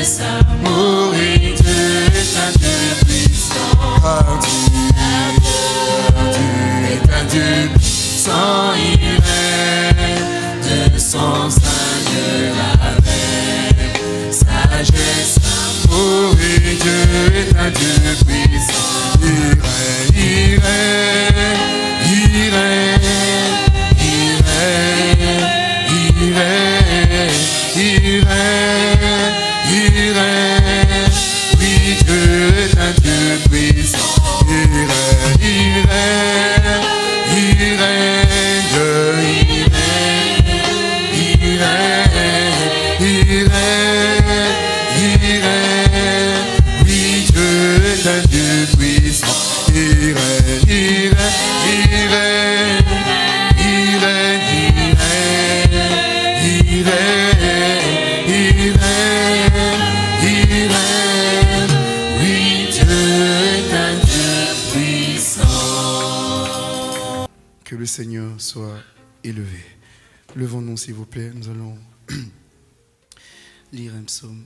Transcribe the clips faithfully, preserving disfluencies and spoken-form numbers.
amour et Dieu est un Dieu puissant. Car Dieu est un Dieu puissant, il règne de son Seigneur avec sagesse, amour et Dieu est un Dieu puissant. Il règne, il règne, il règne, il règne, il règne, il règne, il règne. Oui, Dieu est un Dieu puissant. Il règne, il règne, il règne, il règne, il règne, il règne, il règne. Oui, Dieu est un Dieu puissant. Il règne, il règne, il règne, il règne, il règne, il règne, il règne. Oui, Dieu est un Dieu puissant. Que le Seigneur soit élevé. Levons-nous s'il vous plaît, nous allons lire un psaume.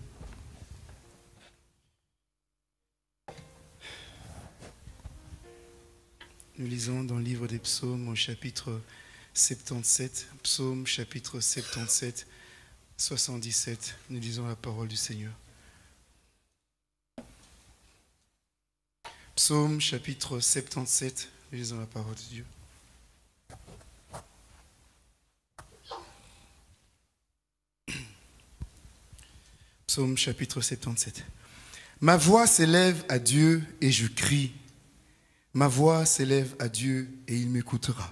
Nous lisons dans le livre des psaumes au chapitre soixante-dix-sept, psaume chapitre soixante-dix-sept, soixante-dix-sept, nous lisons la parole du Seigneur. Psaume chapitre soixante-dix-sept, nous lisons la parole de Dieu. Psaume chapitre soixante-dix-sept. Ma voix s'élève à Dieu et je crie. Ma voix s'élève à Dieu et il m'écoutera.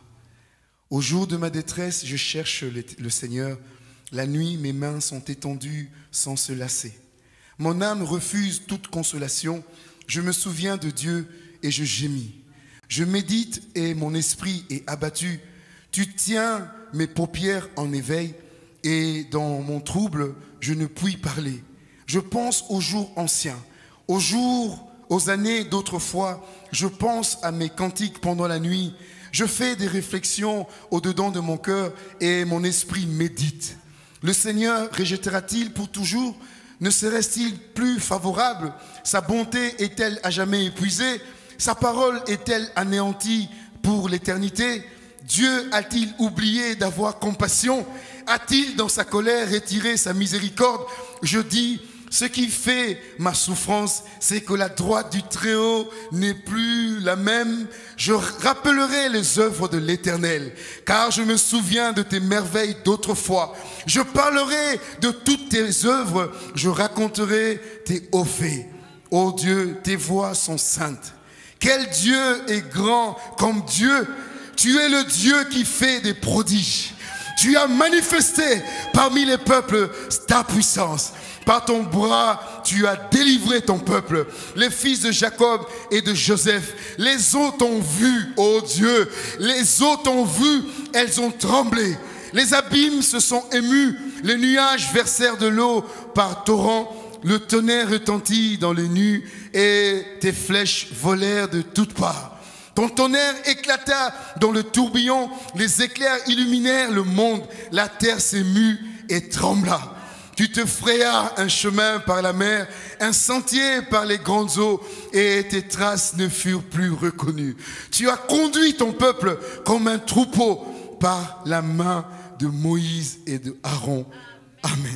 Au jour de ma détresse, je cherche le, le Seigneur. La nuit, mes mains sont étendues sans se lasser. Mon âme refuse toute consolation. Je me souviens de Dieu et je gémis. Je médite et mon esprit est abattu. Tu tiens mes paupières en éveil et dans mon trouble, je ne puis parler. Je pense aux jours anciens, aux jours, aux années d'autrefois. Je pense à mes cantiques pendant la nuit. Je fais des réflexions au-dedans de mon cœur et mon esprit médite. Le Seigneur rejettera-t-il pour toujours? Ne serait-il plus favorable? Sa bonté est-elle à jamais épuisée? Sa parole est-elle anéantie pour l'éternité? Dieu a-t-il oublié d'avoir compassion? A-t-il dans sa colère retiré sa miséricorde? Je dis, ce qui fait ma souffrance, c'est que la droite du Très-Haut n'est plus la même. Je rappellerai les œuvres de l'Éternel, car je me souviens de tes merveilles d'autrefois. Je parlerai de toutes tes œuvres, je raconterai tes hauts faits. Ô Dieu, tes voies sont saintes. Quel Dieu est grand comme Dieu? Tu es le Dieu qui fait des prodiges. Tu as manifesté parmi les peuples ta puissance. Par ton bras, tu as délivré ton peuple, les fils de Jacob et de Joseph. Les eaux t'ont vu, ô Dieu. Les eaux t'ont vu, elles ont tremblé. Les abîmes se sont émus. Les nuages versèrent de l'eau par torrents. Le tonnerre retentit dans les nues et tes flèches volèrent de toutes parts. Ton tonnerre éclata dans le tourbillon. Les éclairs illuminèrent le monde. La terre s'émut et trembla. Tu te frayas un chemin par la mer, un sentier par les grandes eaux, et tes traces ne furent plus reconnues. Tu as conduit ton peuple comme un troupeau par la main de Moïse et de Aaron. Amen.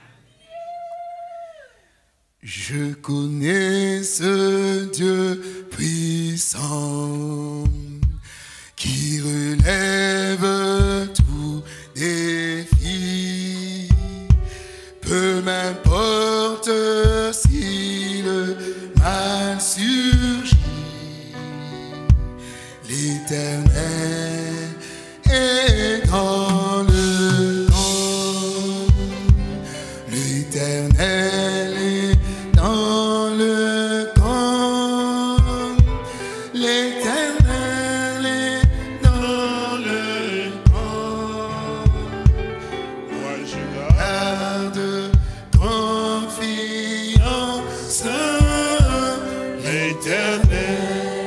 Je connais ce Dieu puissant qui relève tout défi. Peu m'importe si le mal surgit, l'Éternel est dans le camp. L'Éternel est dans le camp. L'Éternel est dans le camp. Moi je garde confiance. L'Éternel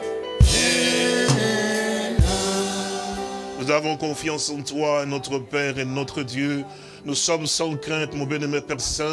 est là. Nous avons confiance en toi, notre Père et notre Dieu. Nous sommes sans crainte, mon bien-aimé Père Saint.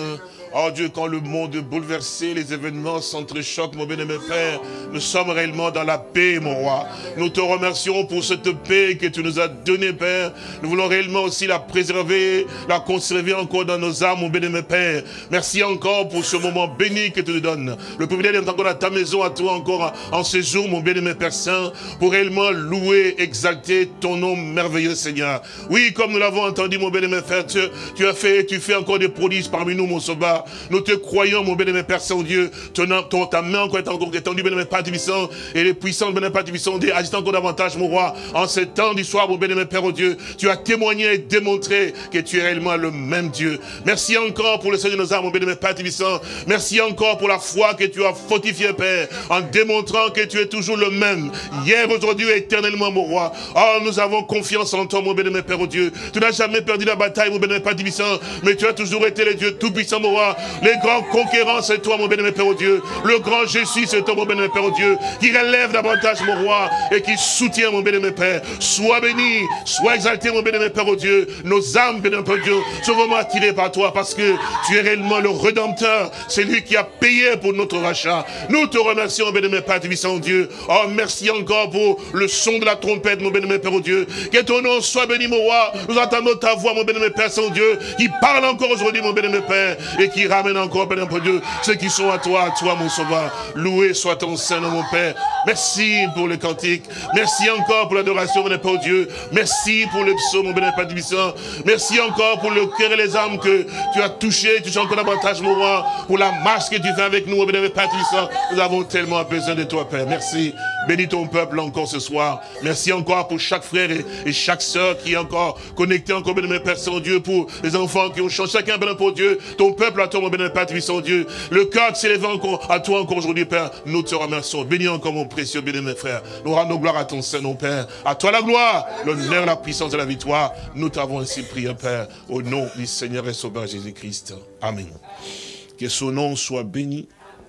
Oh Dieu, quand le monde est bouleversé, les événements s'entrechoquent, mon bien-aimé Père, nous sommes réellement dans la paix, mon roi. Nous te remercions pour cette paix que tu nous as donnée, Père. Nous voulons réellement aussi la préserver, la conserver encore dans nos âmes, mon bien-aimé Père. Merci encore pour ce moment béni que tu nous donnes. Le privilège d'être encore à ta maison, à toi encore en ce jour, mon bien-aimé Père Saint, pour réellement louer, exalter ton nom merveilleux, Seigneur. Oui, comme nous l'avons entendu, mon bien-aimé Père, tu, tu as fait, tu fais encore des prodiges parmi nous, mon sauveur. Nous te croyons, mon bien-aimé Père Saint-Dieu. Ton, ton, ta main encore est encore étendue, bien-aimé Père Tibissant, et les puissances, bien-aimé Père Tibissant, agissent encore davantage, mon roi. En ce temps du soir, mon bien-aimé Père, oh Dieu, tu as témoigné et démontré que tu es réellement le même Dieu. Merci encore pour le Seigneur de nos âmes, mon bien-aimé Père Tibissant. Merci encore pour la foi que tu as fortifiée, Père, en démontrant que tu es toujours le même, hier, aujourd'hui, éternellement, mon roi. Oh, nous avons confiance en toi, mon bien-aimé Père, oh Dieu. Tu n'as jamais perdu la bataille, mon bien-aimé Père Tibissant, mais tu as toujours été le Dieu tout-puissant, mon roi. Les grands conquérants, c'est toi, mon bien-aimé Père, oh Dieu. Le grand Jésus, c'est toi, mon bien-aimé Père, oh Dieu, qui relève davantage, mon roi, et qui soutient, mon bien-aimé Père. Sois béni, sois exalté, mon bien-aimé Père, oh Dieu. Nos âmes, bien-aimé Père, oh Dieu, sont vraiment attirées par toi, parce que tu es réellement le Rédempteur. C'est lui qui a payé pour notre rachat. Nous te remercions, bien-aimé Père, Tibissant, Dieu. Oh, merci encore pour le son de la trompette, mon bien-aimé Père, oh Dieu. Que ton nom soit béni, mon roi. Nous entendons ta voix, mon bien-aimé Père, Saint Dieu, qui parle encore aujourd'hui, mon bien-aimé Père, et qui ramène encore, bien-aimé Dieu, ceux qui sont à toi, à toi, mon sauveur. Loué soit ton Saint-Nom, mon Père. Merci pour le cantique. Merci encore pour l'adoration, mon Père, Dieu. Merci pour le psaume, mon bien-aimé Père Tibissant. Merci encore pour le cœur et les âmes que tu as touchées. Tu as encore davantage, mon roi, pour la marche que tu fais avec nous, mon bien-aimé Père Tibissant. Nous avons tellement besoin de toi, Père. Merci. Bénis ton peuple encore ce soir. Merci encore pour chaque frère et, et chaque sœur qui est encore connecté encore, bien-aimé Père Saint-Dieu, pour les enfants qui ont changé. Chacun, bien-aimé pour Dieu. Ton peuple à toi, mon bien-aimé Père Saint-Dieu. Le cœur qui s'élève encore à toi encore aujourd'hui, Père. Nous te remercions. Bénis encore mon précieux bien-aimé frère. Nous rendons gloire à ton Saint-Nom, Père. À toi la gloire, l'honneur, la puissance et la victoire. Nous t'avons ainsi prié, Père, au nom du Seigneur et Sauveur Jésus-Christ. Amen. Que son nom soit béni,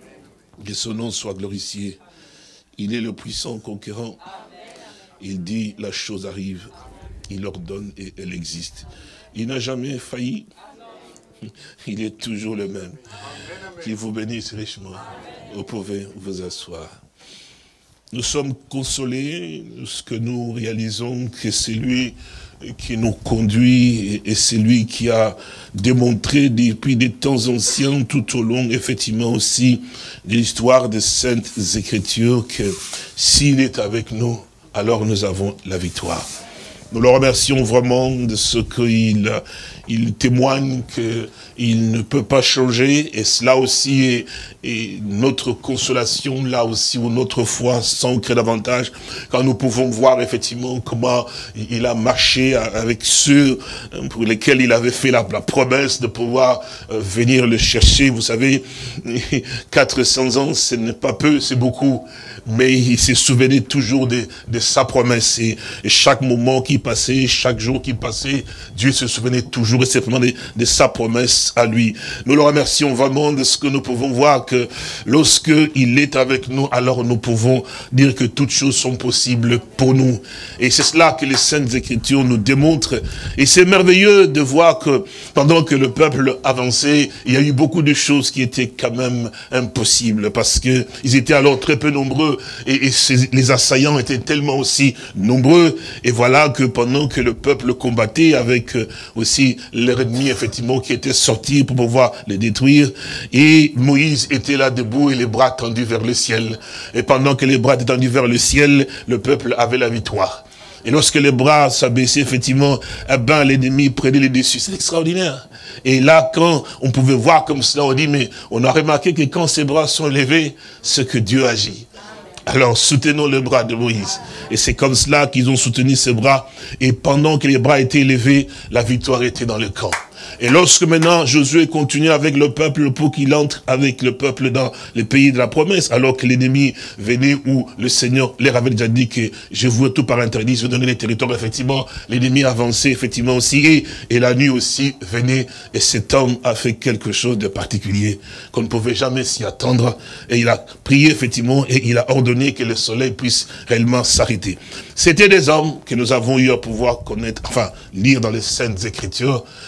que son nom soit glorifié. Il est le puissant conquérant. Il dit, la chose arrive. Il ordonne et elle existe. Il n'a jamais failli. Il est toujours le même. Qu'il vous bénisse richement. Vous pouvez vous asseoir. Nous sommes consolés, ce que nous réalisons, que c'est lui qui nous conduit et c'est lui qui a démontré depuis des temps anciens, tout au long, effectivement aussi, de l'histoire des Saintes Écritures, que s'il est avec nous, alors nous avons la victoire. Nous le remercions vraiment de ce qu'il il témoigne qu'il ne peut pas changer, et cela aussi est, est notre consolation, là aussi où notre foi s'ancre davantage, quand nous pouvons voir effectivement comment il a marché avec ceux pour lesquels il avait fait la, la promesse de pouvoir venir le chercher. Vous savez, quatre cents ans, ce n'est pas peu, c'est beaucoup. Mais il se souvenait toujours de, de sa promesse. Et, et chaque moment qui passait, chaque jour qui passait, Dieu se souvenait toujours et simplement de, de sa promesse à lui. Nous le remercions vraiment de ce que nous pouvons voir, que lorsque il est avec nous, alors nous pouvons dire que toutes choses sont possibles pour nous. Et c'est cela que les Saintes Écritures nous démontrent. Et c'est merveilleux de voir que pendant que le peuple avançait, il y a eu beaucoup de choses qui étaient quand même impossibles, parce que ils étaient alors très peu nombreux. Et, et ces, les assaillants étaient tellement aussi nombreux. Et voilà que pendant que le peuple combattait avec euh, aussi leur ennemi, effectivement, qui était sorti pour pouvoir les détruire, et Moïse était là debout et les bras tendus vers le ciel. Et pendant que les bras étaient tendus vers le ciel, le peuple avait la victoire. Et lorsque les bras s'abaissaient, effectivement, eh ben, l'ennemi prenait les dessus. C'est extraordinaire. Et là, quand on pouvait voir comme cela, on dit, mais on a remarqué que quand ces bras sont levés, c'est que Dieu agit. Alors, soutenons le bras de Moïse. Et c'est comme cela qu'ils ont soutenu ses bras. Et pendant que les bras étaient élevés, la victoire était dans le camp. Et lorsque maintenant Josué continue avec le peuple pour qu'il entre avec le peuple dans le pays de la promesse, alors que l'ennemi venait où le Seigneur leur avait déjà dit que je vous tout par interdit, je vous donner les territoires, effectivement, l'ennemi avançait effectivement aussi, et, et la nuit aussi venait, et cet homme a fait quelque chose de particulier, qu'on ne pouvait jamais s'y attendre, et il a prié effectivement, et il a ordonné que le soleil puisse réellement s'arrêter. C'était des hommes que nous avons eu à pouvoir connaître, enfin, lire dans les Saintes Écritures, des hommes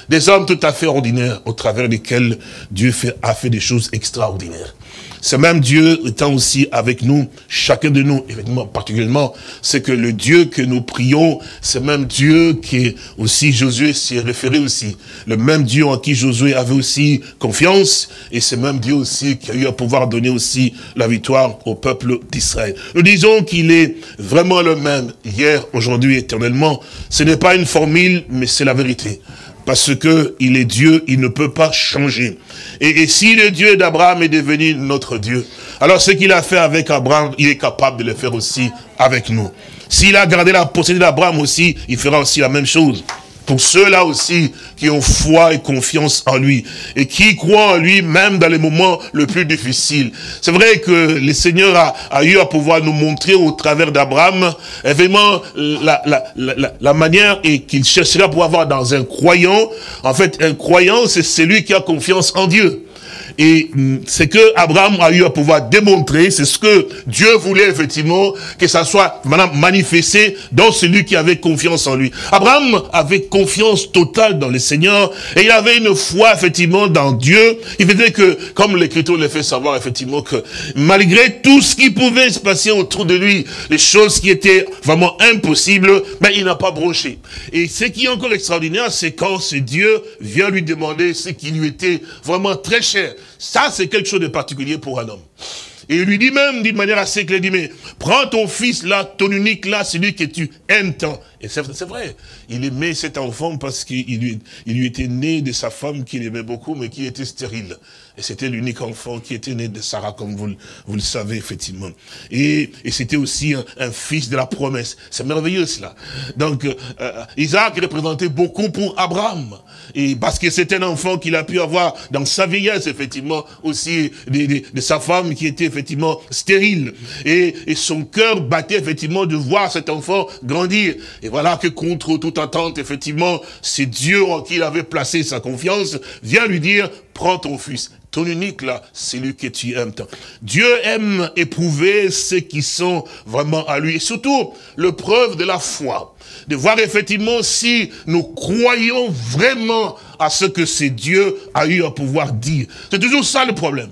hommes tout à fait ordinaires au travers desquels Dieu fait, a fait des choses extraordinaires. Ce même Dieu étant aussi avec nous, chacun de nous, évidemment, particulièrement, c'est que le Dieu que nous prions, c'est même Dieu qui aussi, Josué s'y est référé aussi. Le même Dieu en qui Josué avait aussi confiance, et c'est même Dieu aussi qui a eu à pouvoir donner aussi la victoire au peuple d'Israël. Nous disons qu'il est vraiment le même, hier, aujourd'hui, éternellement. Ce n'est pas une formule, mais c'est la vérité. Parce que il est Dieu, il ne peut pas changer. Et, et si le Dieu d'Abraham est devenu notre Dieu, alors ce qu'il a fait avec Abraham, il est capable de le faire aussi avec nous. S'il a gardé la possédé d'Abraham aussi, il fera aussi la même chose. Pour ceux-là aussi qui ont foi et confiance en lui et qui croient en lui même dans les moments les plus difficiles. C'est vrai que le Seigneur a, a eu à pouvoir nous montrer au travers d'Abraham vraiment la, la, la, la manière et qu'il cherchera pour avoir dans un croyant. En fait, un croyant, c'est celui qui a confiance en Dieu. Et c'est que Abraham a eu à pouvoir démontrer, c'est ce que Dieu voulait effectivement, que ça soit manifesté dans celui qui avait confiance en lui. Abraham avait confiance totale dans le Seigneur, et il avait une foi effectivement dans Dieu. Il faisait que, comme l'Écriture le fait savoir effectivement, que malgré tout ce qui pouvait se passer autour de lui, les choses qui étaient vraiment impossibles, mais il n'a pas bronché. Et ce qui est encore extraordinaire, c'est quand ce Dieu vient lui demander ce qui lui était vraiment très cher. Ça, c'est quelque chose de particulier pour un homme. Et il lui dit même, d'une manière assez claire, il dit, mais prends ton fils là, ton unique là, celui que tu aimes tant. Et c'est vrai, il aimait cet enfant parce qu'il lui, il lui était né de sa femme qu'il aimait beaucoup, mais qui était stérile. Et c'était l'unique enfant qui était né de Sarah, comme vous, vous le savez, effectivement. Et, et c'était aussi un, un fils de la promesse. C'est merveilleux, cela. Donc, euh, Isaac représentait beaucoup pour Abraham. Et parce que c'était un enfant qu'il a pu avoir dans sa vieillesse, effectivement, aussi de, de, de sa femme qui était effectivement stérile. Et, et son cœur battait, effectivement, de voir cet enfant grandir. Et voilà que contre toute attente, effectivement, c'est Dieu en qui il avait placé sa confiance, vient lui dire, prends ton fils. Ton unique là, c'est lui que tu aimes tant. Dieu aime éprouver ceux qui sont vraiment à lui. Et surtout, le preuve de la foi. De voir effectivement si nous croyons vraiment à ce que c'est Dieu a eu à pouvoir dire. C'est toujours ça le problème.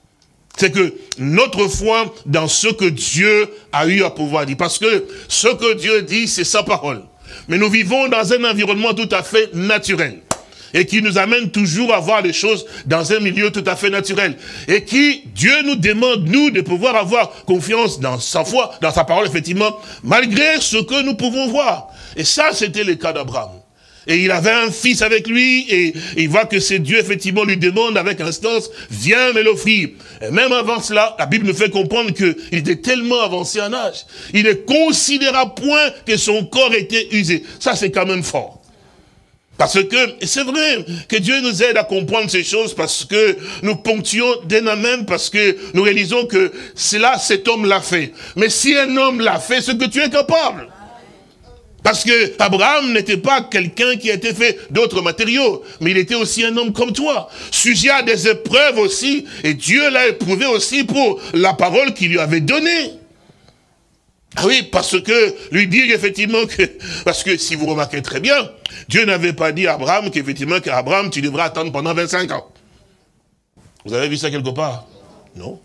C'est que notre foi dans ce que Dieu a eu à pouvoir dire. Parce que ce que Dieu dit, c'est sa parole. Mais nous vivons dans un environnement tout à fait naturel. Et qui nous amène toujours à voir les choses dans un milieu tout à fait naturel. Et qui, Dieu nous demande, nous, de pouvoir avoir confiance dans sa foi, dans sa parole, effectivement, malgré ce que nous pouvons voir. Et ça, c'était le cas d'Abraham. Et il avait un fils avec lui, et, et il voit que c'est Dieu, effectivement, lui demande avec instance, viens me l'offrir. Et même avant cela, la Bible nous fait comprendre qu'il était tellement avancé en âge. Il ne considéra point que son corps était usé. Ça, c'est quand même fort. Parce que, c'est vrai que Dieu nous aide à comprendre ces choses parce que nous ponctuons dès même parce que nous réalisons que cela, cet homme l'a fait. Mais si un homme l'a fait, c'est que tu es capable. Parce que Abraham n'était pas quelqu'un qui a été fait d'autres matériaux, mais il était aussi un homme comme toi, sujet à des épreuves aussi, et Dieu l'a éprouvé aussi pour la parole qu'il lui avait donnée. Ah oui, parce que lui dire effectivement que, parce que si vous remarquez très bien, Dieu n'avait pas dit à Abraham qu'effectivement qu'Abraham tu devras attendre pendant vingt-cinq ans. Vous avez vu ça quelque part? Non.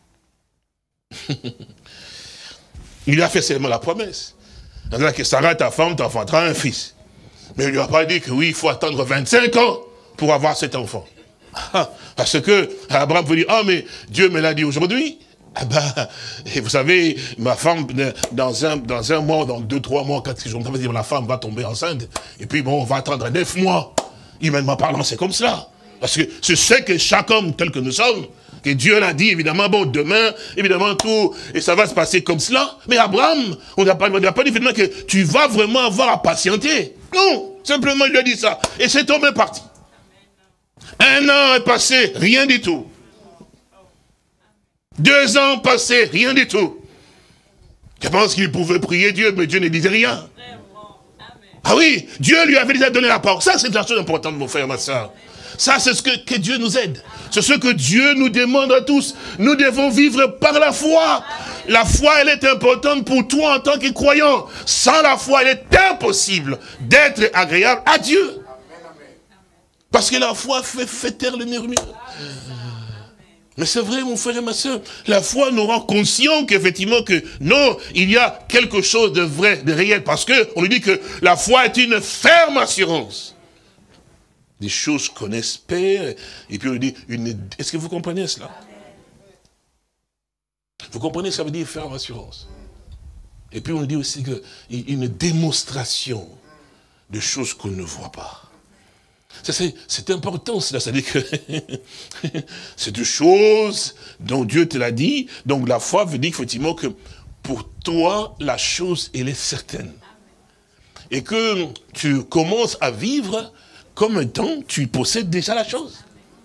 Il lui a fait seulement la promesse. C'est-à-dire que Sarah, ta femme, t'enfantera un fils. Mais il lui a pas dit que oui, il faut attendre vingt-cinq ans pour avoir cet enfant. Ah, parce que Abraham veut dire, ah mais Dieu me l'a dit aujourd'hui. Ah ben, et vous savez, ma femme, dans un, dans un mois, dans deux, trois mois, quatre jours, la femme va tomber enceinte. Et puis bon, on va attendre neuf mois. Humainement parlant, c'est comme cela. Parce que je sais que chaque homme, tel que nous sommes, que Dieu l'a dit, évidemment, bon, demain, évidemment, tout, et ça va se passer comme cela. Mais Abraham, on n'a pas, pas dit évidemment que tu vas vraiment avoir à patienter. Non, simplement, il lui a dit ça. Et cet homme est parti. Un an est passé, rien du tout. Deux ans passés, rien du tout. Je pense qu'il pouvait prier Dieu, mais Dieu ne disait rien. Ah oui, Dieu lui avait déjà donné la parole. Ça, c'est la chose importante, mon frère, ma soeur. Ça, c'est ce que, que Dieu nous aide. C'est ce que Dieu nous demande à tous. Nous devons vivre par la foi. La foi, elle est importante pour toi en tant que croyant. Sans la foi, il est impossible d'être agréable à Dieu. Parce que la foi fait, fait taire le murmure. Mais c'est vrai, mon frère et ma soeur, la foi nous rend conscient qu'effectivement que non, il y a quelque chose de vrai, de réel, parce que on lui dit que la foi est une ferme assurance. Des choses qu'on espère, et puis on lui dit, une... est-ce que vous comprenez cela? Vous comprenez, ça veut dire ferme assurance. Et puis on dit aussi que une démonstration de choses qu'on ne voit pas. C'est important, cela, c'est-à-dire que c'est des choses dont Dieu te l'a dit. Donc la foi veut dire effectivement que pour toi, la chose, elle est certaine. Et que tu commences à vivre comme étant, tu possèdes déjà la chose.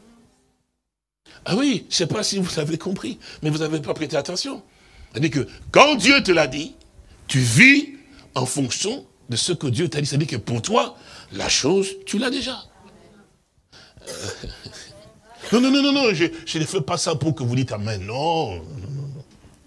Ah oui, je ne sais pas si vous avez compris, mais vous n'avez pas prêté attention. C'est-à-dire que quand Dieu te l'a dit, tu vis en fonction de ce que Dieu t'a dit. C'est-à-dire que pour toi, la chose, tu l'as déjà. Euh... Non, non, non, non, non, je, je ne fais pas ça pour que vous dites amen. Non, non, non, non.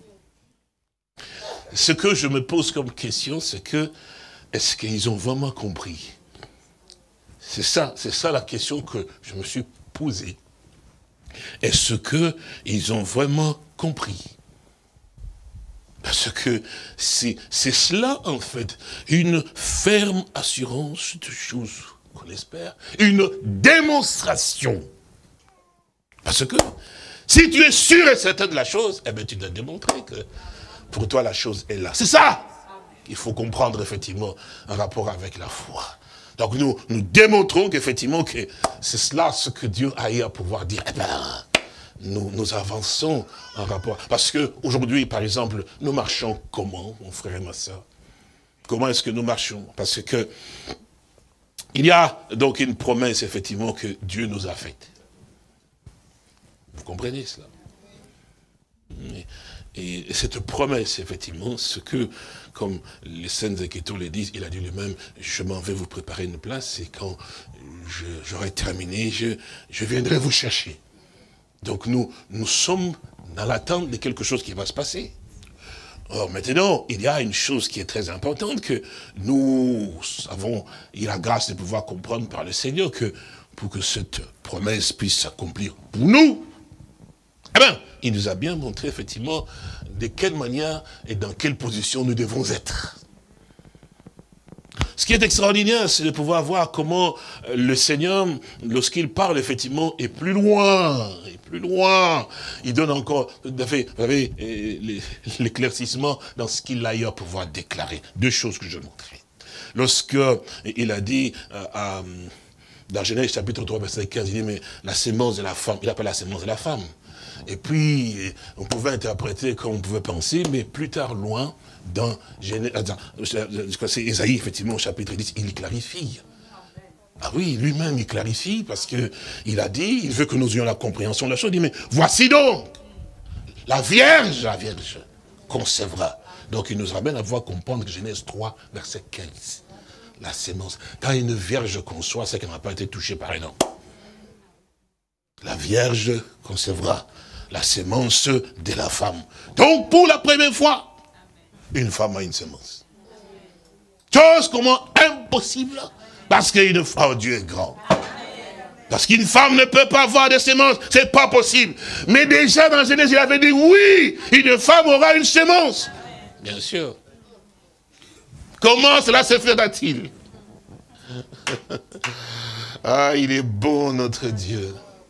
Ce que je me pose comme question, c'est que, est-ce qu'ils ont vraiment compris? C'est ça, c'est ça la question que je me suis posée. Est-ce qu'ils ont vraiment compris? Parce que c'est cela, en fait, une ferme assurance de choses qu'on espère, une démonstration. Parce que si tu es sûr et certain de la chose, eh bien tu dois démontrer que pour toi la chose est là. C'est ça qu'il faut comprendre effectivement en rapport avec la foi. Donc nous, nous démontrons qu'effectivement que c'est cela ce que Dieu a eu à pouvoir dire. Eh bien, nous, nous avançons en rapport. Parce qu'aujourd'hui, par exemple, nous marchons comment, mon frère et ma soeur? Comment est-ce que nous marchons? Parce que il y a donc une promesse, effectivement, que Dieu nous a faite. Vous comprenez cela? Et, et cette promesse, effectivement, ce que, comme les Saintes Écritures le disent, il a dit lui-même, je m'en vais vous préparer une place, et quand j'aurai terminé, je, je viendrai vous chercher. Donc nous, nous sommes dans l'attente de quelque chose qui va se passer. Or maintenant, il y a une chose qui est très importante, que nous avons eu la grâce de pouvoir comprendre par le Seigneur, que pour que cette promesse puisse s'accomplir pour nous, eh bien, il nous a bien montré effectivement de quelle manière et dans quelle position nous devons être. Ce qui est extraordinaire, c'est de pouvoir voir comment le Seigneur, lorsqu'il parle, effectivement, est plus loin, est plus loin. Il donne encore, vous savez, l'éclaircissement dans ce qu'il a eu à pouvoir déclarer. Deux choses que je montrerai. Lorsque il a dit, à, dans Genèse chapitre trois, verset quinze, il dit, mais la sémence de la femme, il appelle la sémence de la femme. Et puis, on pouvait interpréter comme on pouvait penser, mais plus tard, loin, dans Genèse, c'est Ésaïe, effectivement, au chapitre dix, il clarifie. Ah oui, lui-même, il clarifie, parce que il a dit, il veut que nous ayons la compréhension de la chose, il dit, mais voici donc, la Vierge, la Vierge, concevra. Donc, il nous ramène à voir comprendre que Genèse trois, verset quinze, la sémence. Quand une Vierge conçoit, c'est qu'elle n'a pas été touchée par un homme. La Vierge concevra la sémence de la femme. Donc, pour la première fois, une femme a une sémence. Chose comment impossible, parce qu'une femme, oh, Dieu est grand. Parce qu'une femme ne peut pas avoir de sémence, c'est pas possible. Mais déjà dans Genèse, il avait dit, oui, une femme aura une sémence. Bien sûr. Comment cela se fera-t-il? Ah, il est bon, notre Dieu.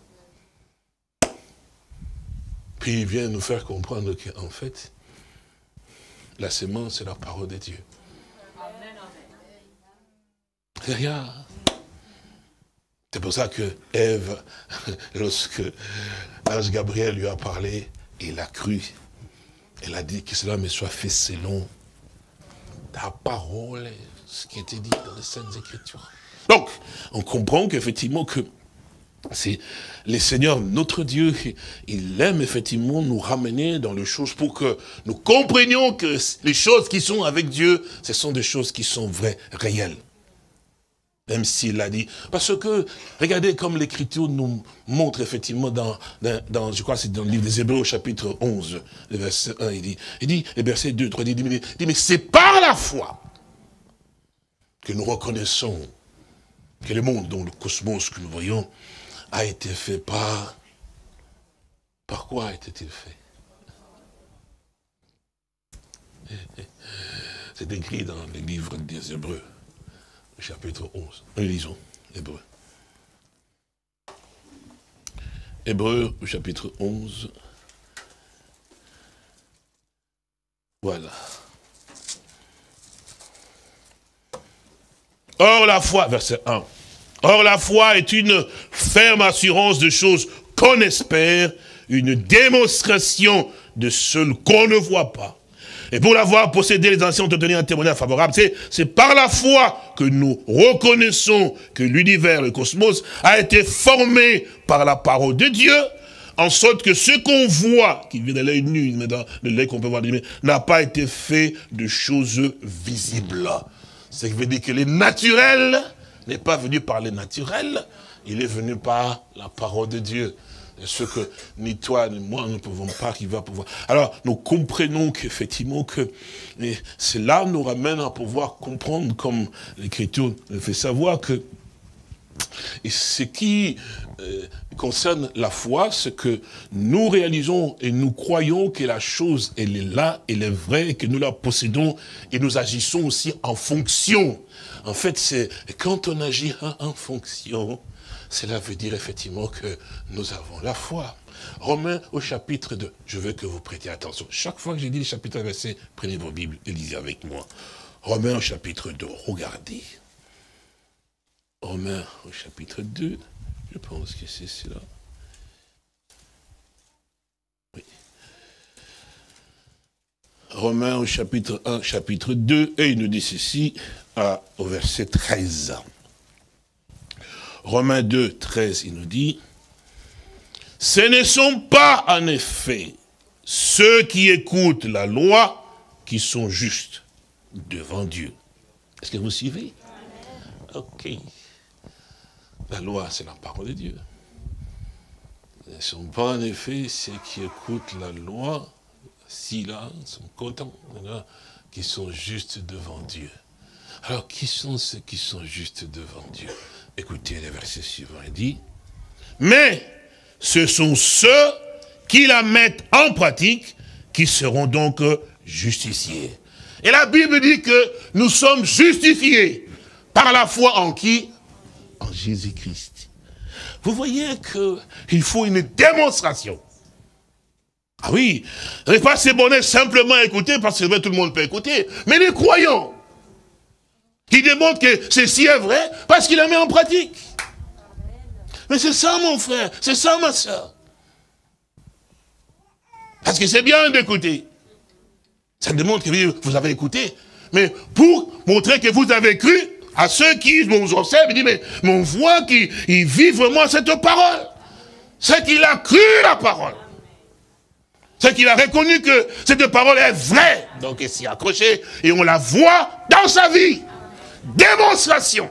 Puis il vient nous faire comprendre qu'en fait, la sémence, c'est la parole de Dieu. Regarde. C'est pour ça que Ève, lorsque l'ange Gabriel lui a parlé, il a cru. Elle a dit que cela me soit fait selon ta parole, ce qui était dit dans les Saintes Écritures. Donc, on comprend qu'effectivement que c'est le Seigneur, notre Dieu, il aime effectivement nous ramener dans les choses pour que nous comprenions que les choses qui sont avec Dieu, ce sont des choses qui sont vraies, réelles. Même s'il l'a dit. Parce que, regardez comme l'Écriture nous montre effectivement dans, dans, dans je crois que c'est dans le livre des Hébreux, chapitre onze, le verset un, il dit, il dit, le verset deux, trois, il dit, il dit mais c'est par la foi que nous reconnaissons que le monde, dont le cosmos que nous voyons, a été fait par... Par quoi a été fait? C'est écrit dans le livre des Hébreux, chapitre onze. Nous lisons, Hébreux. Hébreux, chapitre onze. Voilà. Or la foi, verset un. Or la foi est une ferme assurance de choses qu'on espère, une démonstration de ce qu'on ne voit pas. Et pour l'avoir possédé, les anciens ont donné un témoignage favorable. C'est par la foi que nous reconnaissons que l'univers, le cosmos, a été formé par la parole de Dieu, en sorte que ce qu'on voit, qui vient de l'œil nu, mais dans le lait qu'on peut voir, n'a pas été fait de choses visibles. Ce qui veut dire que le naturel n'est pas venu par le naturel, il est venu par la parole de Dieu. Et ce que ni toi ni moi ne pouvons pas, qui va pouvoir. Alors, nous comprenons qu'effectivement que cela nous ramène à pouvoir comprendre, comme l'Écriture nous fait savoir, que et ce qui euh, concerne la foi, c'est que nous réalisons et nous croyons que la chose, elle est là, elle est vraie, et que nous la possédons, et nous agissons aussi en fonction. En fait, c'est quand on agit en fonction, cela veut dire effectivement que nous avons la foi. Romains au chapitre deux. Je veux que vous prêtiez attention. Chaque fois que j'ai dit le chapitre verset, prenez vos Bibles et lisez avec moi. Romains au chapitre deux. Regardez. Romains au chapitre deux. Je pense que c'est cela. Oui. Romains au chapitre un, chapitre deux. Et il nous dit ceci à, au verset treize. Romains deux, treize, il nous dit, « Ce ne sont pas en effet ceux qui écoutent la loi qui sont justes devant Dieu. » Est-ce que vous suivez? Ok. La loi, c'est la parole de Dieu. Ce ne sont pas en effet ceux qui écoutent la loi, si là, sont contents, là, qui sont justes devant Dieu. Alors, qui sont ceux qui sont justes devant Dieu? Écoutez le verset suivant, il dit, « Mais ce sont ceux qui la mettent en pratique qui seront donc justifiés. » Et la Bible dit que nous sommes justifiés par la foi en qui? En Jésus-Christ. Vous voyez qu'il faut une démonstration. Ah oui, ce n'est pas s'abonner simplement à écouter, parce que tout le monde peut écouter, mais les croyants, qui démontre que ceci est vrai parce qu'il la met en pratique. Mais c'est ça, mon frère, c'est ça, ma soeur. Parce que c'est bien d'écouter. Ça démontre que vous avez écouté. Mais pour montrer que vous avez cru, à ceux qui nous observent, ils disent, mais, mais on voit qu'ils vivent vraiment cette parole. C'est qu'il a cru la parole. C'est qu'il a reconnu que cette parole est vraie. Donc il s'y est accroché et on la voit dans sa vie. Démonstration.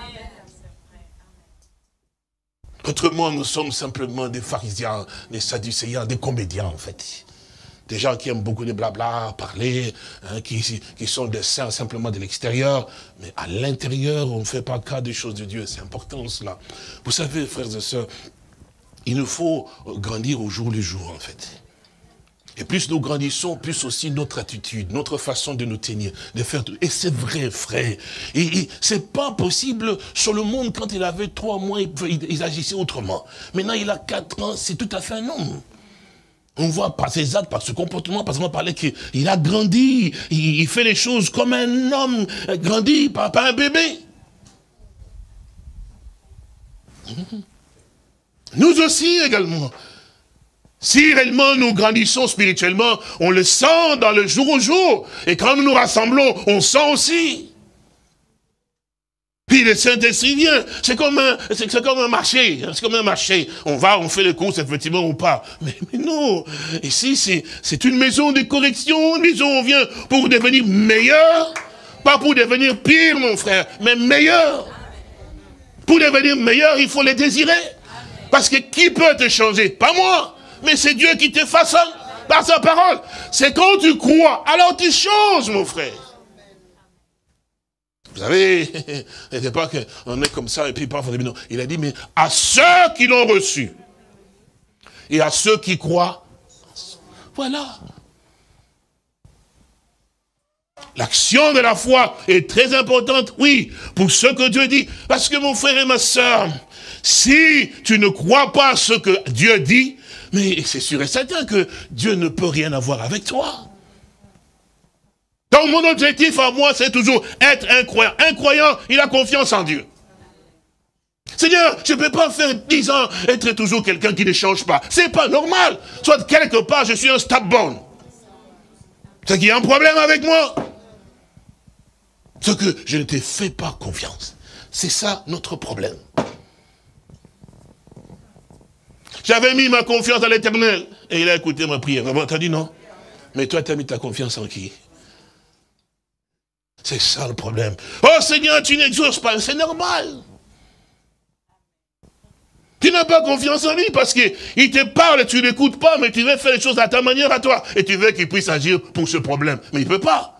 Autrement, nous sommes simplement des pharisiens, des sadducéens, des comédiens en fait. Des gens qui aiment beaucoup de blabla, parler, hein, qui, qui sont des saints simplement de l'extérieur, mais à l'intérieur, on ne fait pas cas des choses de Dieu. C'est important cela. Vous savez, frères et sœurs, il nous faut grandir au jour le jour en fait. Et plus nous grandissons, plus aussi notre attitude, notre façon de nous tenir, de faire tout. Et c'est vrai, frère. Et, et c'est pas possible sur le monde, quand il avait trois mois, il, il agissait autrement. Maintenant, il a quatre ans, c'est tout à fait un homme. On voit par ses actes, par ce comportement, par exemple, parler qu'il a grandi, il, il fait les choses comme un homme grandi, pas, pas un bébé. Nous aussi également. Si réellement nous grandissons spirituellement, on le sent dans le jour au jour. Et quand nous nous rassemblons, on sent aussi. Puis le Saint-Esprit vient. C'est comme un, c'est comme un marché. C'est comme un marché. On va, on fait les courses, effectivement, on part. Mais, mais non. Ici, c'est, c'est une maison de correction. Une maison où on vient pour devenir meilleur. Pas pour devenir pire, mon frère, mais meilleur. Pour devenir meilleur, il faut les désirer. Parce que qui peut te changer? Pas moi. Mais c'est Dieu qui te façonne par sa parole. C'est quand tu crois, alors tu changes, mon frère. Vous savez, il n'est pas qu'on est comme ça et puis parfois, non. Il a dit, mais à ceux qui l'ont reçu et à ceux qui croient, voilà. L'action de la foi est très importante, oui, pour ce que Dieu dit. Parce que mon frère et ma soeur, si tu ne crois pas ce que Dieu dit, mais c'est sûr et certain que Dieu ne peut rien avoir avec toi. Donc mon objectif à moi, c'est toujours être un croyant. Un croyant, il a confiance en Dieu. Seigneur, je ne peux pas faire dix ans, être toujours quelqu'un qui ne change pas. C'est pas normal. Soit quelque part, je suis un stubborn. C'est qu'il y a un problème avec moi. Ce que je ne te fais pas confiance. C'est ça notre problème. J'avais mis ma confiance à l'Éternel. Et il a écouté ma prière. Tu as dit non. Mais toi, tu as mis ta confiance en qui? C'est ça le problème. Oh Seigneur, tu n'exauces pas. C'est normal. Tu n'as pas confiance en lui parce qu'il te parle et tu ne l'écoutes pas, mais tu veux faire les choses à ta manière, à toi. Et tu veux qu'il puisse agir pour ce problème. Mais il ne peut pas.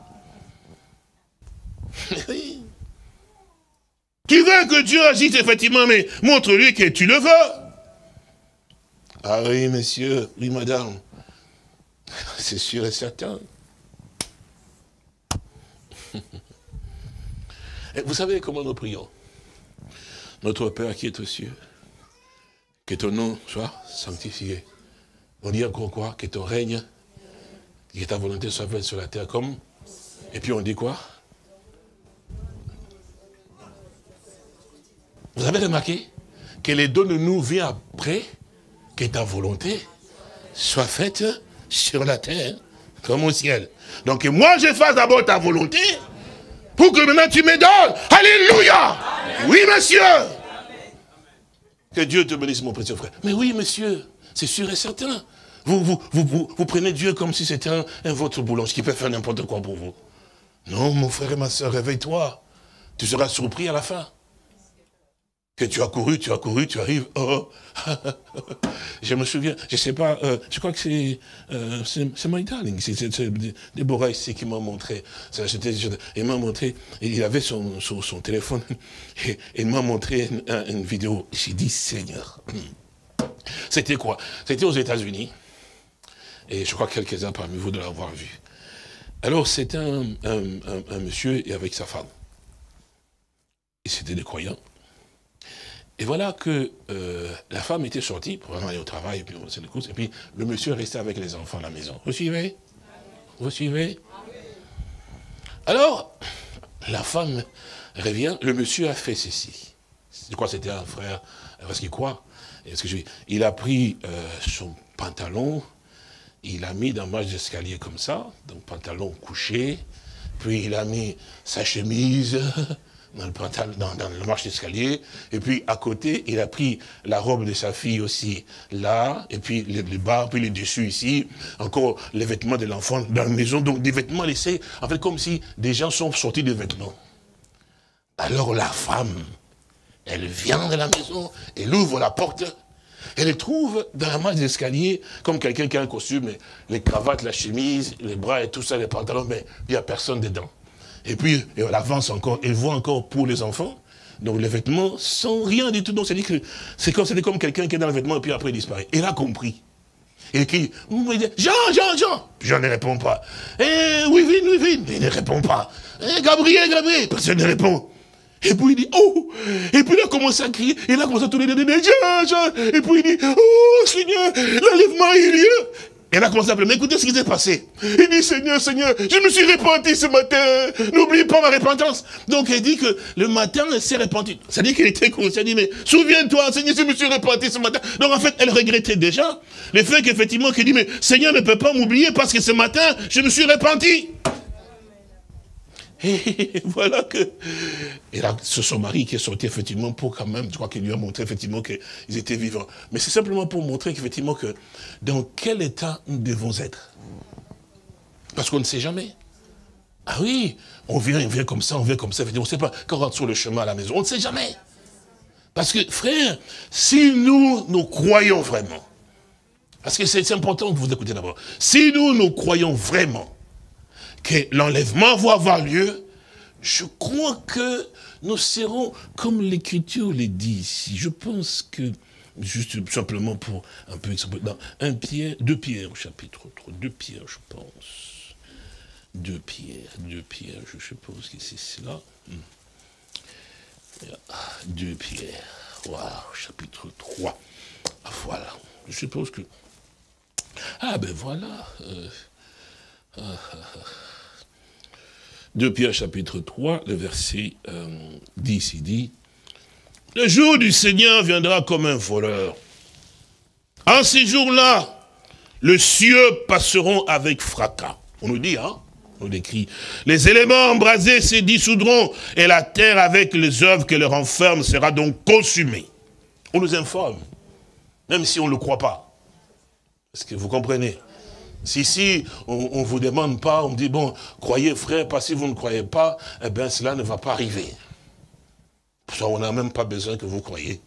Oui. Tu veux que Dieu agisse effectivement, mais montre-lui que tu le veux. Ah oui, monsieur, oui, madame. C'est sûr et certain. Et vous savez comment nous prions? Notre Père qui est aux cieux, que ton nom soit sanctifié. On dit encore quoi? Que ton règne, que ta volonté soit faite sur la terre comme... Et puis on dit quoi? Vous avez remarqué que les dons de nous viennent après que ta volonté soit faite sur la terre comme au ciel. Donc moi je fasse d'abord ta volonté pour que maintenant tu me donnes. Alléluia. Amen. Oui monsieur. Amen. Que Dieu te bénisse mon précieux frère. Mais oui monsieur, c'est sûr et certain. Vous, vous, vous, vous, vous prenez Dieu comme si c'était un, un votre boulanger qui peut faire n'importe quoi pour vous. Non mon frère et ma soeur, réveille-toi. Tu seras surpris à la fin. Que tu as couru, tu as couru, tu arrives, oh, je me souviens, je ne sais pas, euh, je crois que c'est euh, c'est my darling, c'est Déborah ici qui m'a montré, il m'a montré, il avait son, son, son téléphone, et il m'a montré une, une vidéo, j'ai dit, Seigneur, c'était quoi? C'était aux États-Unis, et je crois que quelques-uns parmi vous de l'avoir vu. Alors c'était un, un, un, un monsieur et avec sa femme, et c'était des croyants. Et voilà que euh, la femme était sortie pour aller au travail, et puis on s'est courses, et puis le monsieur est resté avec les enfants à la maison. Vous suivez? Vous suivez? Alors, la femme revient, le monsieur a fait ceci. Je crois que c'était un frère, parce qu'il croit. Parce que je, il a pris euh, son pantalon, il a mis dans le marche d'escalier comme ça, donc pantalon couché, puis il a mis sa chemise dans le pantalon, dans, dans le marche d'escalier, et puis à côté, il a pris la robe de sa fille aussi là, et puis les, les bas, puis les dessus ici, encore les vêtements de l'enfant dans la maison, donc des vêtements laissés, en fait comme si des gens sont sortis des vêtements. Alors la femme, elle vient de la maison, elle ouvre la porte, elle trouve dans la marche d'escalier, comme quelqu'un qui a un costume, les cravates, la chemise, les bras et tout ça, les pantalons, mais il n'y a personne dedans. Et puis, elle avance encore, elle voit encore pour les enfants. Donc les vêtements sont rien du tout. Donc c'est que c'est comme, comme quelqu'un qui est dans le vêtement et puis après il disparaît. Elle a compris. Et qui, Jean, Jean, Jean. Jean ne répond pas. Eh, Wivine, Wivine. Il ne répond pas. Eh, Gabriel, Gabriel. Personne ne répond. Et puis il dit, oh. Et puis il a commencé à crier. Il a commencé à tourner les dés. Jean, Jean. Et puis il dit, oh Seigneur, l'enlèvement a eu lieu. Elle a commencé à pleurer. Mais écoutez ce qui s'est passé. Il dit, Seigneur, Seigneur, je me suis repenti ce matin. N'oublie pas ma repentance. Donc, elle dit que le matin, elle s'est repentie. Ça dit qu'elle était consciente. Elle dit, mais souviens-toi, Seigneur, je me suis repenti ce matin. Donc, en fait, elle regrettait déjà le fait qu'effectivement, qu'elle dit, mais Seigneur ne peut pas m'oublier parce que ce matin, je me suis repenti. Et voilà que... Et là, c'est son mari qui est sorti effectivement pour quand même, je crois qu'il lui a montré effectivement qu'ils étaient vivants. Mais c'est simplement pour montrer qu'effectivement que dans quel état nous devons être. Parce qu'on ne sait jamais. Ah oui, on vient, on vient comme ça, on vient comme ça, on ne sait pas, quand on rentre sur le chemin à la maison, on ne sait jamais. Parce que, frère, si nous, nous croyons vraiment, parce que c'est important que vous écoutez d'abord, si nous, nous croyons vraiment que l'enlèvement va avoir lieu, je crois que nous serons, comme l'Écriture le dit ici, je pense que, juste simplement pour un peu, dans un Pierre, deux Pierre, chapitre trois, deux Pierre, je pense. deux Pierre, deux Pierre, je suppose que c'est cela. deux Pierre, waouh, chapitre trois. Ah, voilà, je suppose que... Ah ben voilà. Euh, ah, ah, ah. deux Pierre chapitre trois, le verset euh, dix, il dit, « Le jour du Seigneur viendra comme un voleur. En ces jours-là, les cieux passeront avec fracas. » On nous dit, hein, on nous décrit, « Les éléments embrasés se dissoudront, et la terre avec les œuvres que leur renferme sera donc consumée. » On nous informe, même si on ne le croit pas. Est-ce que vous comprenez? Si, si, on ne vous demande pas, on dit, bon, croyez frère, parce que si vous ne croyez pas, eh bien cela ne va pas arriver. Pour ça, on n'a même pas besoin que vous croyiez.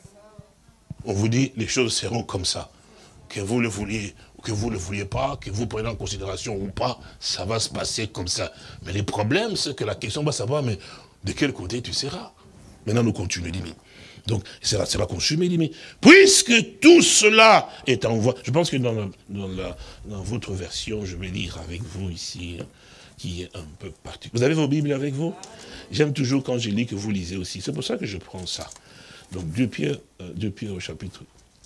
On vous dit, les choses seront comme ça. Que vous le vouliez ou que vous ne le vouliez pas, que vous preniez en considération ou pas, ça va se passer comme ça. Mais les problèmes, c'est que la question va savoir, mais de quel côté tu seras? Maintenant, nous continuons, dit, donc, ça sera consumé, il dit, mais puisque tout cela est en voie, je pense que dans, la, dans, la, dans votre version, je vais lire avec vous ici, hein, qui est un peu particulier. Vous avez vos Bibles avec vous? J'aime toujours quand je lis que vous lisez aussi, c'est pour ça que je prends ça. Donc, deux Pierre, euh, deux Pierre au chapitre...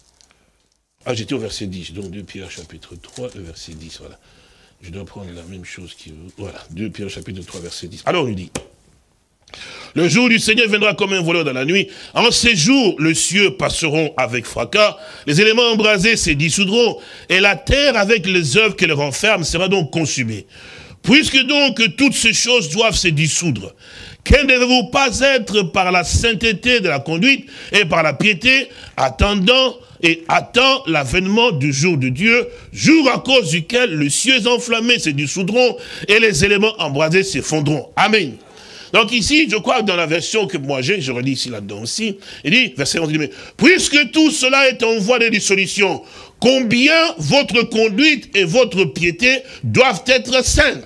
Ah, j'étais au verset dix, donc deux Pierre chapitre trois, le verset dix, voilà. Je dois prendre la même chose qui... Voilà, deux Pierre chapitre trois, verset dix. Alors, on lui dit... Le jour du Seigneur viendra comme un voleur dans la nuit. En ces jours, les cieux passeront avec fracas, les éléments embrasés se dissoudront, et la terre avec les œuvres qu'elle renferme sera donc consumée. Puisque donc toutes ces choses doivent se dissoudre, quel ne devez-vous pas être par la sainteté de la conduite et par la piété, attendant et attend l'avènement du jour de Dieu, jour à cause duquel les cieux enflammés se dissoudront et les éléments embrasés s'effondreront. Amen. Donc ici, je crois que dans la version que moi j'ai, je relis ici là-dedans aussi, il dit, verset onze, il dit, mais puisque tout cela est en voie de dissolution, combien votre conduite et votre piété doivent être saintes.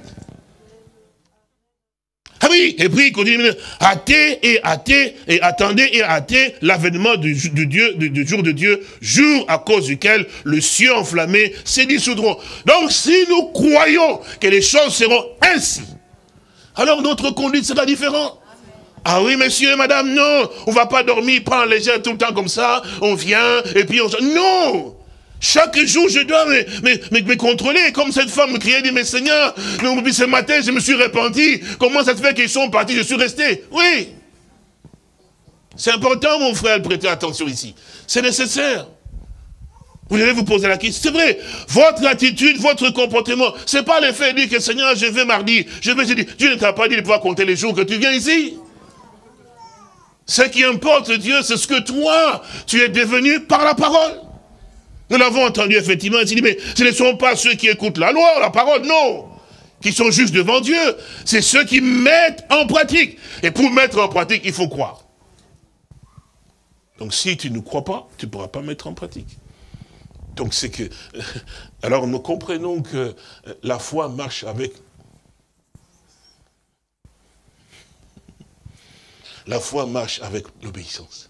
Ah oui, et puis il continue, hâtez et hâtez et attendez et hâtez l'avènement du, du, Dieu, du, du jour de Dieu, jour à cause duquel le ciel enflammé se dissoudront. Donc si nous croyons que les choses seront ainsi, alors notre conduite sera différente. Ah oui, monsieur, madame, non, on ne va pas dormir, prendre légère tout le temps comme ça, on vient, et puis on... Non! Chaque jour, je dois me, me, me, me contrôler, comme cette femme me criait, dit, mais Seigneur, depuis ce matin, je me suis repenti, comment ça se fait qu'ils sont partis, je suis resté? Oui! C'est important, mon frère, de prêter attention ici. C'est nécessaire. Vous devez vous poser la question. C'est vrai, votre attitude, votre comportement, c'est pas le fait de dire que Seigneur, je vais mardi, je vais jeudi. Dieu ne t'a pas dit de pouvoir compter les jours que tu viens ici. Ce qui importe, Dieu, c'est ce que toi, tu es devenu par la parole. Nous l'avons entendu effectivement, il dit, mais ce ne sont pas ceux qui écoutent la loi, la parole, non, qui sont juste devant Dieu. C'est ceux qui mettent en pratique. Et pour mettre en pratique, il faut croire. Donc si tu ne crois pas, tu ne pourras pas mettre en pratique. Donc c'est que, alors nous comprenons que la foi marche avec, la foi marche avec l'obéissance.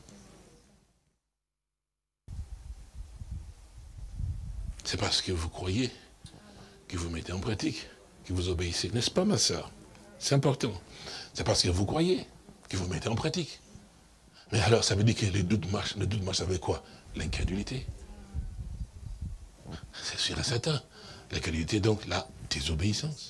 C'est parce que vous croyez que vous mettez en pratique, que vous obéissez, n'est-ce pas ma sœur? C'est important. C'est parce que vous croyez que vous mettez en pratique. Mais alors ça veut dire que les doutes marchent, les doutes marchent avec quoi? L'incrédulité. C'est sûr et certain. La qualité, donc, la désobéissance.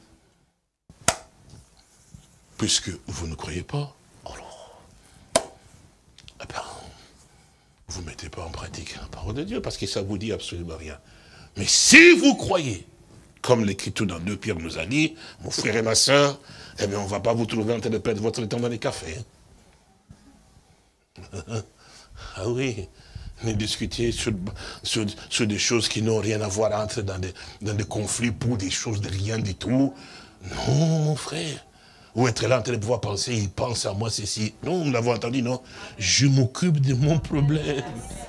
Puisque vous ne croyez pas, alors, eh ben, vous ne mettez pas en pratique la parole de Dieu, parce que ça vous dit absolument rien. Mais si vous croyez, comme l'Écriture dans deux Pierre nous a dit, mon frère et ma soeur, eh bien, on ne va pas vous trouver en train de perdre votre temps dans les cafés. Ah oui. Ne discuter sur, sur, sur des choses qui n'ont rien à voir, entrer dans des, dans des conflits pour des choses de rien du tout. Non, mon frère. Ou être là en train de pouvoir penser, il pense à moi, ceci. Non, nous l'avons entendu, non. Je m'occupe de mon problème.